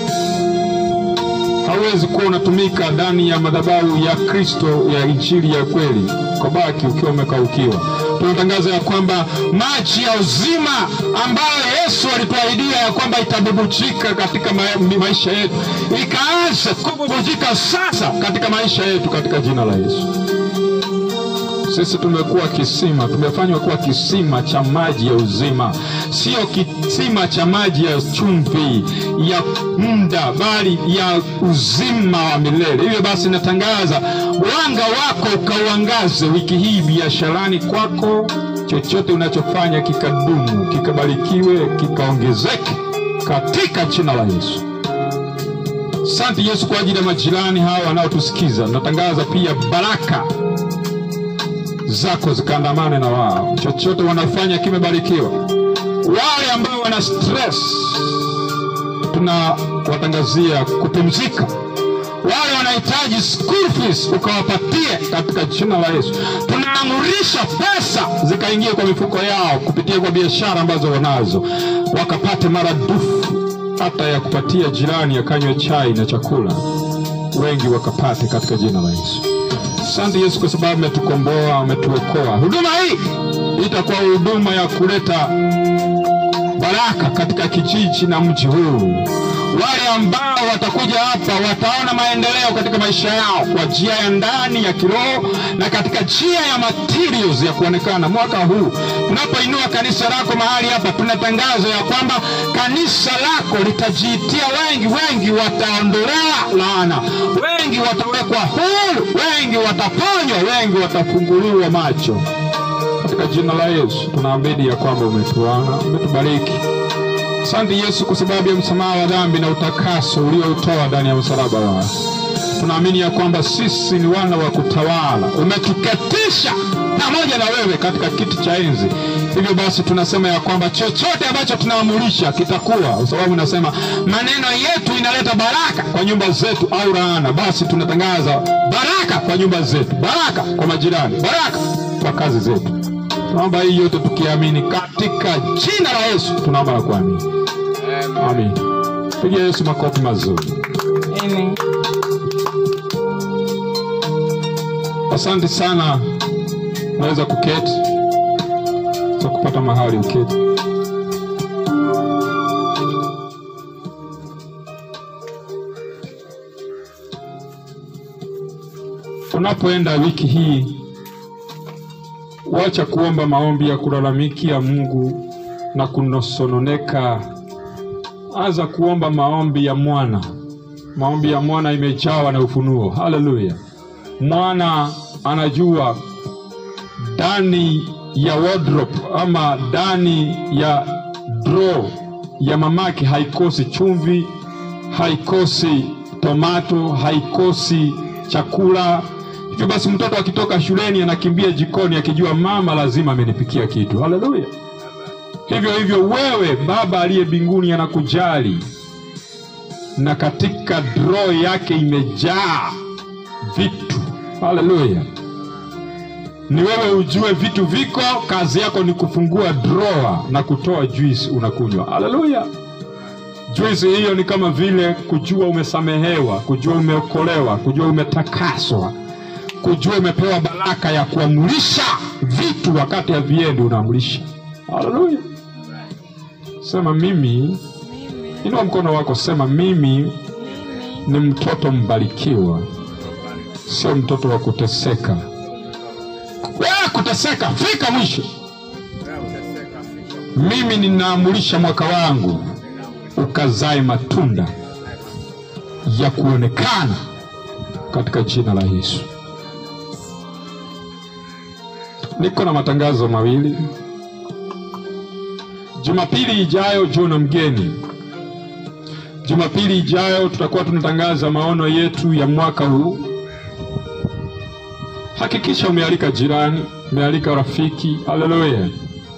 A: Hauwezi kuwa unatumika ndani ya madhabahu ya Kristo ya injili ya kweli kubaki ukiwa umekaukiwa. Tunatangaza ya kwamba maji ya uzima ambayo Yesu alituahidia ya kwamba itabubujika katika maisha yetu, ikaanza kububujika sasa katika maisha yetu katika jina la Yesu. Sisi tumekuwa kisima, tumefanywa kuwa kisima cha maji ya uzima, sio kisima cha maji ya chumvi ya muda, bali ya uzima wa milele. Hivyo basi natangaza mwanga wako ukauangaze wiki hii biasharani kwako. Chochote unachofanya kikadumu, kikabarikiwe, kikaongezeke katika jina la Yesu. Asante Yesu kwa ajili ya majirani hawa wanaotusikiza. Natangaza pia baraka zako zikaandamane na wao. Chochote wanafanya kimebarikiwa. Wale ambao wana stress tunawatangazia kupumzika. Wale wanahitaji school fees ukawapatie katika jina la Yesu. Tunaamurisha pesa zikaingie kwa mifuko yao kupitia kwa biashara ambazo wanazo, wakapate maradufu, hata ya kupatia jirani akanywe chai na chakula, wengi wakapate katika jina la Yesu. Asante Yesu kwa sababu umetukomboa, umetuokoa. Huduma hii itakuwa huduma ya kuleta baraka katika kijiji na mji huu. Wale ambao watakuja hapa wataona maendeleo katika maisha yao kwa njia ya ndani ya kiroho na katika njia ya materials ya kuonekana. Mwaka huu tunapoinua kanisa lako mahali hapa, tunatangaza ya kwamba kanisa lako litajiitia wengi wataondolewa laana, wengi watawekwa huru, wengi wataponywa, wengi watafunguliwa macho katika jina la Yesu. Tunaamini ya kwamba umetuona, umetubariki. Asante Yesu kwa sababu ya msamaha wa dhambi na utakaso uliotoa ndani ya msalaba wako. Tunaamini ya kwamba sisi ni wana wa kutawala. Umetuketisha pamoja na wewe katika kiti cha enzi. Hivyo basi tunasema ya kwamba chochote ambacho tunaamurisha kitakuwa, kwa sababu unasema maneno yetu inaleta baraka kwa nyumba zetu au laana. Basi tunatangaza baraka kwa nyumba zetu, baraka kwa majirani, baraka kwa kazi zetu. Tunaomba hii yote tukiamini katika jina la Yesu, tunaomba na kuamini. Amen. Pigia Yesu makofi mazuri.
C: Amen.
A: Asante sana. Naweza kuketi, so kupata mahali uketi. Tunapoenda wiki hii, wacha kuomba maombi ya kulalamikia Mungu na kunosononeka. Anza kuomba maombi ya mwana. Maombi ya mwana imejawa na ufunuo. Haleluya. Mwana anajua ndani ya wardrobe ama ndani ya draw ya mamake haikosi chumvi, haikosi tomato, haikosi chakula. Hivyo basi mtoto akitoka shuleni anakimbia jikoni akijua mama lazima amenipikia kitu. Haleluya. Hivyo wewe baba aliye mbinguni anakujali, na katika draw yake imejaa vitu. Haleluya. Ni wewe ujue vitu viko, kazi yako ni kufungua drawer na kutoa juice unakunywa. Haleluya. Juice hiyo ni kama vile kujua umesamehewa, kujua umeokolewa, kujua umetakaswa, kujua umepewa baraka ya kuamrisha vitu wakati haviendi unaamrisha. Haleluya. Sema mimi. Inua mkono wako, sema mimi ni mtoto mbarikiwa, sio mtoto wa kuteseka. Wewe kuteseka fika mwisho. Mimi ninaamulisha mwaka wangu ukazae matunda ya kuonekana katika jina la Yesu. Niko na matangazo mawili. Jumapili ijayo Jona mgeni. Jumapili ijayo tutakuwa tunatangaza maono yetu ya mwaka huu. Hakikisha umealika jirani, umealika rafiki. Haleluya.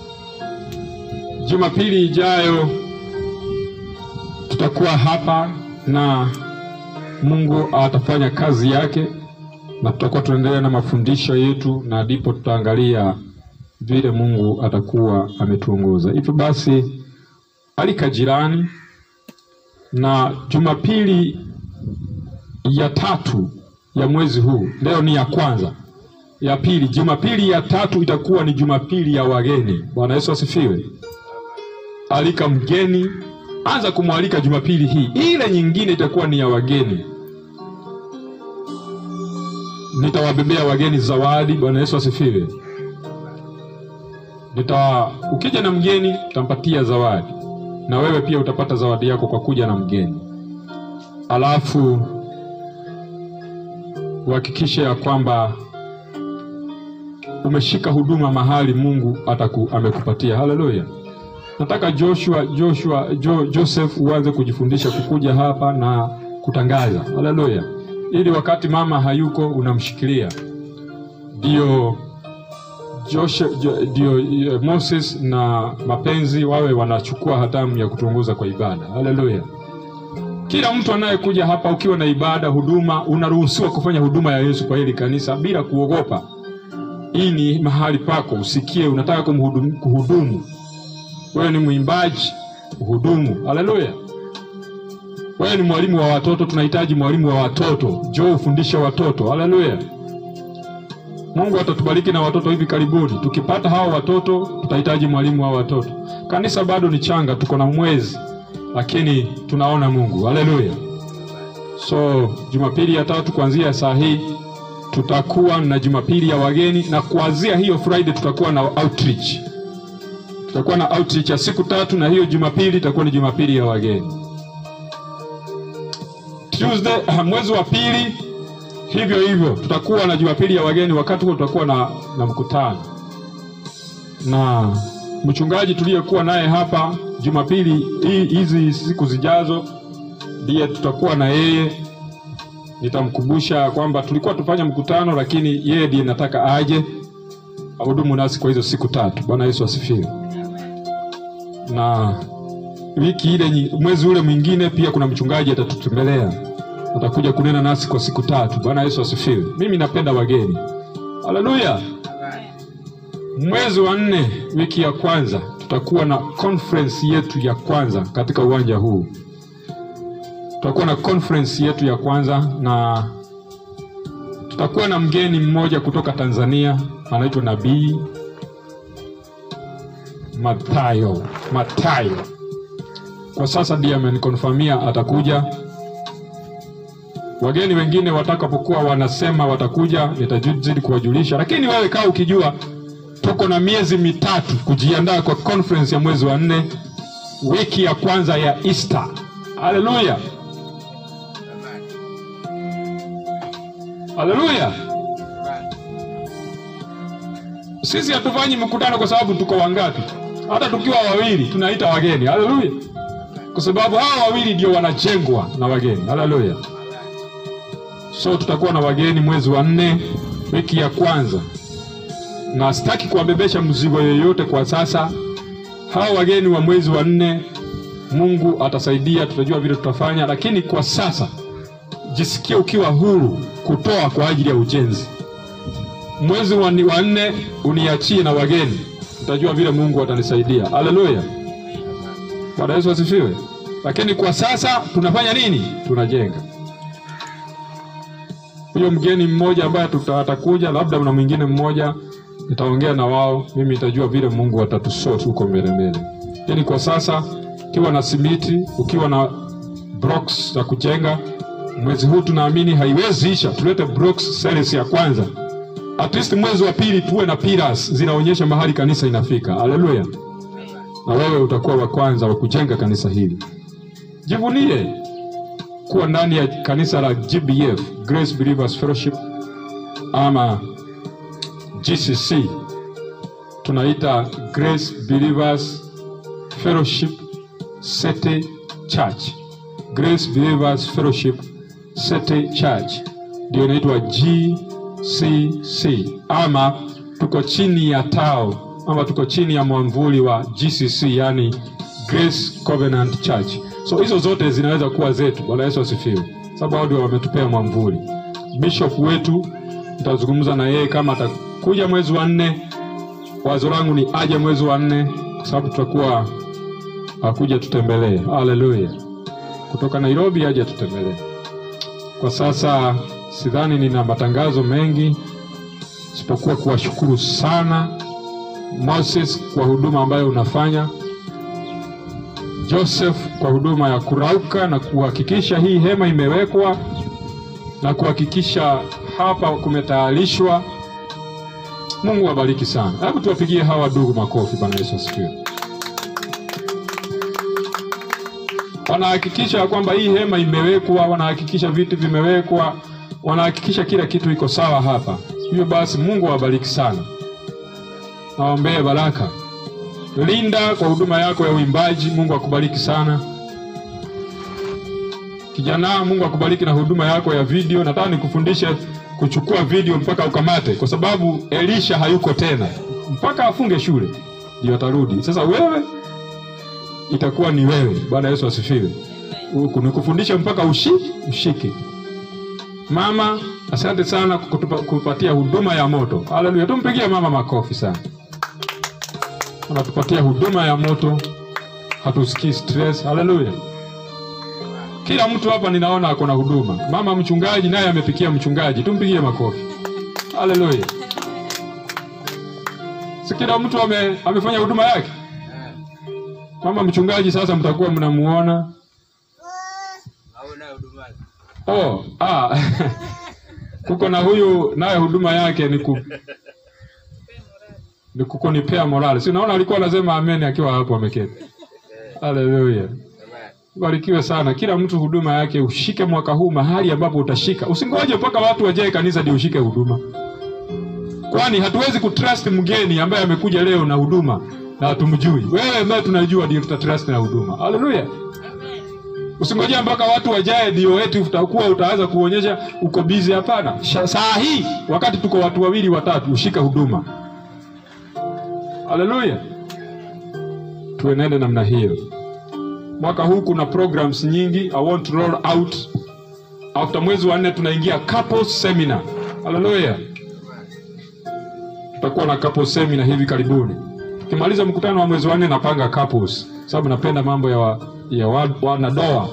A: Jumapili ijayo tutakuwa hapa na Mungu atafanya kazi yake, na tutakuwa tunaendelea na mafundisho yetu, na ndipo tutaangalia vile Mungu atakuwa ametuongoza. Hivyo basi alika jirani. Na Jumapili ya 3 ya mwezi huu, leo ni ya kwanza, ya pili, Jumapili ya 3 itakuwa ni Jumapili ya wageni. Bwana Yesu asifiwe. Alika mgeni, anza kumwalika Jumapili hii. Ile nyingine itakuwa ni ya wageni. Nitawabebea wageni zawadi. Bwana Yesu asifiwe. Ukija na mgeni utampatia zawadi, na wewe pia utapata zawadi yako kwa kuja na mgeni. Alafu uhakikishe ya kwamba umeshika huduma mahali Mungu amekupatia. Haleluya. Nataka Joseph uanze kujifundisha kukuja hapa na kutangaza. Haleluya. Ili wakati mama hayuko unamshikilia. Ndio Moses na Mapenzi wawe wanachukua hatamu ya kutuongoza kwa ibada. Haleluya. Kila mtu anayekuja hapa ukiwa na ibada, huduma, unaruhusiwa kufanya huduma ya Yesu kwa hili kanisa bila kuogopa. Hii ni mahali pako, usikie unataka kuhudumu. Wewe ni mwimbaji, uhudumu. Haleluya. Wewe ni mwalimu wa watoto, tunahitaji mwalimu wa watoto. Njoo ufundishe watoto. Haleluya. Mungu atatubariki na watoto hivi karibuni. Tukipata hao watoto, tutahitaji mwalimu wa watoto. Kanisa bado ni changa, tuko na mwezi, lakini tunaona Mungu. Haleluya. So Jumapili ya 3 kuanzia saa hii tutakuwa na Jumapili ya wageni, na kuanzia hiyo Friday tutakuwa na outreach. Tutakuwa na outreach ya siku 3, na hiyo Jumapili itakuwa ni Jumapili ya wageni. Tuesday mwezi wa pili hivyo tutakuwa na Jumapili ya wageni. Wakati huo tutakuwa na mkutano, na mchungaji tuliyekuwa naye hapa Jumapili hizi siku zijazo ndiye tutakuwa na yeye. Nitamkumbusha kwamba tulikuwa tufanya mkutano, lakini yeye ndiye nataka aje ahudumu nasi kwa hizo siku 3. Bwana Yesu asifiwe. Na wiki ile, mwezi ule mwingine pia kuna mchungaji atatutembelea, atakuja kunena nasi kwa siku 3. Bwana Yesu asifiwe. Mimi napenda wageni. Haleluya. Mwezi wa 4 wiki ya kwanza tutakuwa na conference yetu ya kwanza katika uwanja huu. Tutakuwa na conference yetu ya kwanza, na tutakuwa na mgeni mmoja kutoka Tanzania, anaitwa Nabii Mathayo. Kwa sasa ndiye amenikonfirmia atakuja. Wageni wengine watakapokuwa wanasema watakuja, nitajizidi kuwajulisha. Lakini wewe kaa ukijua tuko na miezi 3 kujiandaa kwa conference ya mwezi wa 4, wiki ya kwanza ya Easter. Haleluya. Haleluya. Sisi hatufanyi mkutano kwa sababu tuko wangapi. Hata tukiwa wawili tunaita wageni. Haleluya. Kwa sababu hao wawili ndio wanajengwa na wageni. Haleluya. So tutakuwa na wageni mwezi wa 4 wiki ya kwanza. Na sitaki kuwabebesha mzigo yoyote kwa sasa. Hao wageni wa mwezi wa 4 Mungu atasaidia, tutajua vile tutafanya, lakini kwa sasa jisikie ukiwa huru kutoa kwa ajili ya ujenzi. Mwezi wa 4 uniachie na wageni, tutajua vile Mungu atanisaidia. Haleluya. Bwana Yesu asifiwe. Lakini kwa sasa tunafanya nini? Tunajenga. Huyo mgeni mmoja ambaye atakuja, labda una mwingine mmoja, nitaongea na wao, mimi nitajua vile Mungu atatusort huko mbele. Yaani kwa sasa ukiwa na simiti, ukiwa na blocks za kujenga, mwezi huu tunaamini haiwezi isha, tulete blocks series ya kwanza. At least mwezi wa 2 tuwe na pillars zinaonyesha mahali kanisa inafika. Haleluya. Na wewe utakuwa wa kwanza wa kujenga kanisa hili. Jivunie kuwa ndani ya kanisa la GBF, Grace Believers Fellowship, ama GCC. Tunaita Grace Believers Fellowship City Church. Grace Believers Fellowship City Church ndio inaitwa GCC, ama tuko chini ya tao, ama tuko chini ya mwamvuli wa GCC, yani Grace Covenant Church. So hizo zote zinaweza kuwa zetu. Bwana Yesu asifiwe. Sababu ndio wametupea mwamvuli. Bishop wetu nitazungumza na yeye kama atakuja mwezi wa 4. Wazo langu ni aje mwezi wa 4 kwa sababu tutakuwa akuja tutembelee. Haleluya. Kutoka Nairobi aje tutembelee. Kwa sasa sidhani nina matangazo mengi isipokuwa kuwashukuru sana Moses kwa huduma ambayo unafanya, Joseph kwa huduma ya kurauka na kuhakikisha hii hema imewekwa na kuhakikisha hapa kumetayarishwa. Mungu awabariki sana. Hebu tuwapigie hawa ndugu makofi. Bwana Yesu asifiwe. Wanahakikisha kwamba hii hema imewekwa, wanahakikisha vitu vimewekwa, wanahakikisha kila kitu iko sawa hapa. Hivyo basi Mungu awabariki sana. Naombee baraka. Linda kwa huduma yako ya uimbaji, Mungu akubariki sana. Kijana, Mungu akubariki na huduma yako ya video. Nataka nikufundishe kuchukua video mpaka ukamate, kwa sababu Elisha hayuko tena mpaka afunge shule ndio atarudi. Sasa wewe itakuwa ni wewe. Bwana Yesu asifiwe. Nikufundisha mpaka ushike. Mama, asante sana kupatia huduma ya moto. Haleluya. Tumpigie mama makofi sana. Anatupatia huduma ya moto, hatusikii stress. Haleluya. Kila mtu hapa ninaona ako na huduma. Mama mchungaji naye amepikia mchungaji. Tumpigie makofi. Haleluya. Si kila mtu amefanya huduma yake? Mama mchungaji sasa mtakuwa mnamuona. Kuko na huyu naye huduma yake ni kukunipea morale. Si unaona alikuwa anasema amen akiwa hapo ameketi. Haleluya. Barikiwe sana. Kila mtu huduma yake ushike mwaka huu mahali ambapo utashika. Usingoje mpaka watu wajae kanisa ndio ushike huduma. Kwani hatuwezi kutrust mgeni ambaye amekuja leo na huduma na hatumjui. Wewe ambaye tunajua ndio tutatrust na huduma. Haleluya. Usingoje mpaka watu wajae ndio eti utaanza kuonyesha uko busy. Hapana. Saa hii wakati tuko watu 2 watatu ushika huduma. Haleluya. Tuenende namna hiyo. Mwaka huu kuna programs nyingi. I want to roll out. After mwezi wa 4 tunaingia couples seminar. Haleluya. Tutakuwa na couples seminar hivi karibuni. Kimaliza mkutano wa mwezi wa 4 napanga couples. Sababu napenda mambo ya wanadoa.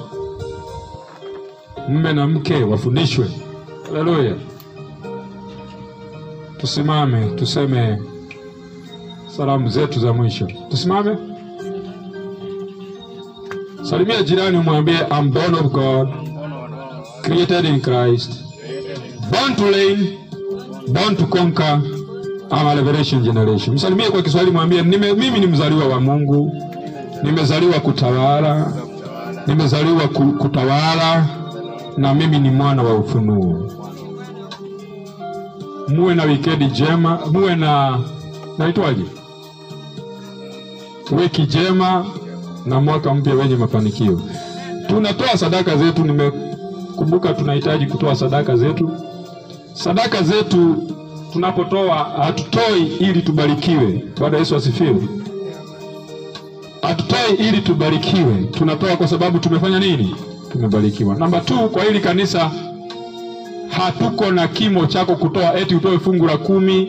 A: Mume na mke wafundishwe. Haleluya. Tusimame tuseme salamu zetu za mwisho. Tusimame. Salimia jirani umwambie I'm born of God, created in Christ, born to reign, born to conquer, I'm a liberation generation. Msalimie kwa Kiswahili mwambie mimi ni mzaliwa wa Mungu, nimezaliwa kutawala, nimezaliwa kutawala, na mimi ni mwana wa ufunuo. Muwe na wikendi njema, muwe na
D: naitwaje? Wiki njema na mwaka mpya wenye mafanikio. Tunatoa sadaka zetu, nimekumbuka tunahitaji kutoa sadaka zetu. Sadaka zetu tunapotoa hatutoi ili tubarikiwe. Bwana Yesu asifiwe. Hatutoi ili tubarikiwe. Tunatoa kwa sababu tumefanya nini? Tumebarikiwa. Namba 2, kwa hili kanisa hatuko na kimo chako kutoa eti utoe fungu la 10.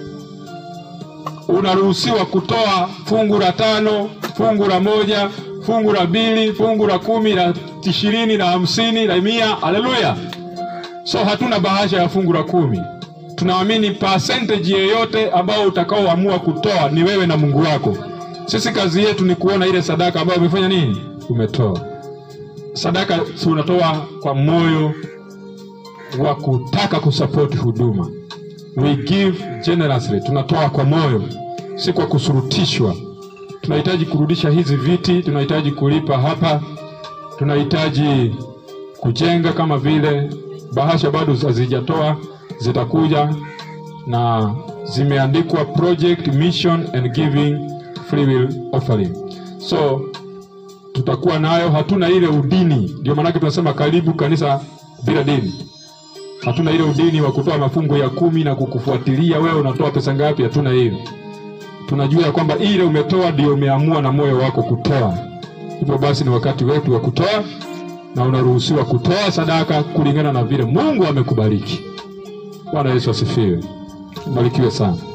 D: Unaruhusiwa kutoa fungu la 5, fungu la 1, fungu la 2, fungu la 10, la 20, la 50, la 100. Haleluya. So hatuna bahasha ya fungu la 10. Tunaamini percentage yoyote ambao utakaoamua kutoa ni wewe na Mungu wako. Sisi kazi yetu ni kuona ile sadaka ambayo umefanya nini? Umetoa. Sadaka tunatoa kwa moyo wa kutaka kusupport huduma. We give generously. Tunatoa kwa moyo, si kwa kusurutishwa. Tunahitaji kurudisha hizi viti, tunahitaji kulipa hapa, tunahitaji kujenga, kama vile bahasha bado hazijatoa, zitakuja na zimeandikwa project, mission and giving, free will offering. So tutakuwa nayo, hatuna ile udini. Ndio maana tunasema karibu kanisa bila dini. Hatuna ile udini wa kutoa mafungo ya 10 na kukufuatilia wewe unatoa pesa ngapi. Hatuna hiyo. Tunajua kwamba ile umetoa ndio umeamua na moyo wako kutoa. Hivyo basi ni wakati wetu wa kutoa, na unaruhusiwa kutoa sadaka kulingana na vile Mungu amekubariki. Bwana Yesu asifiwe. Barikiwe sana.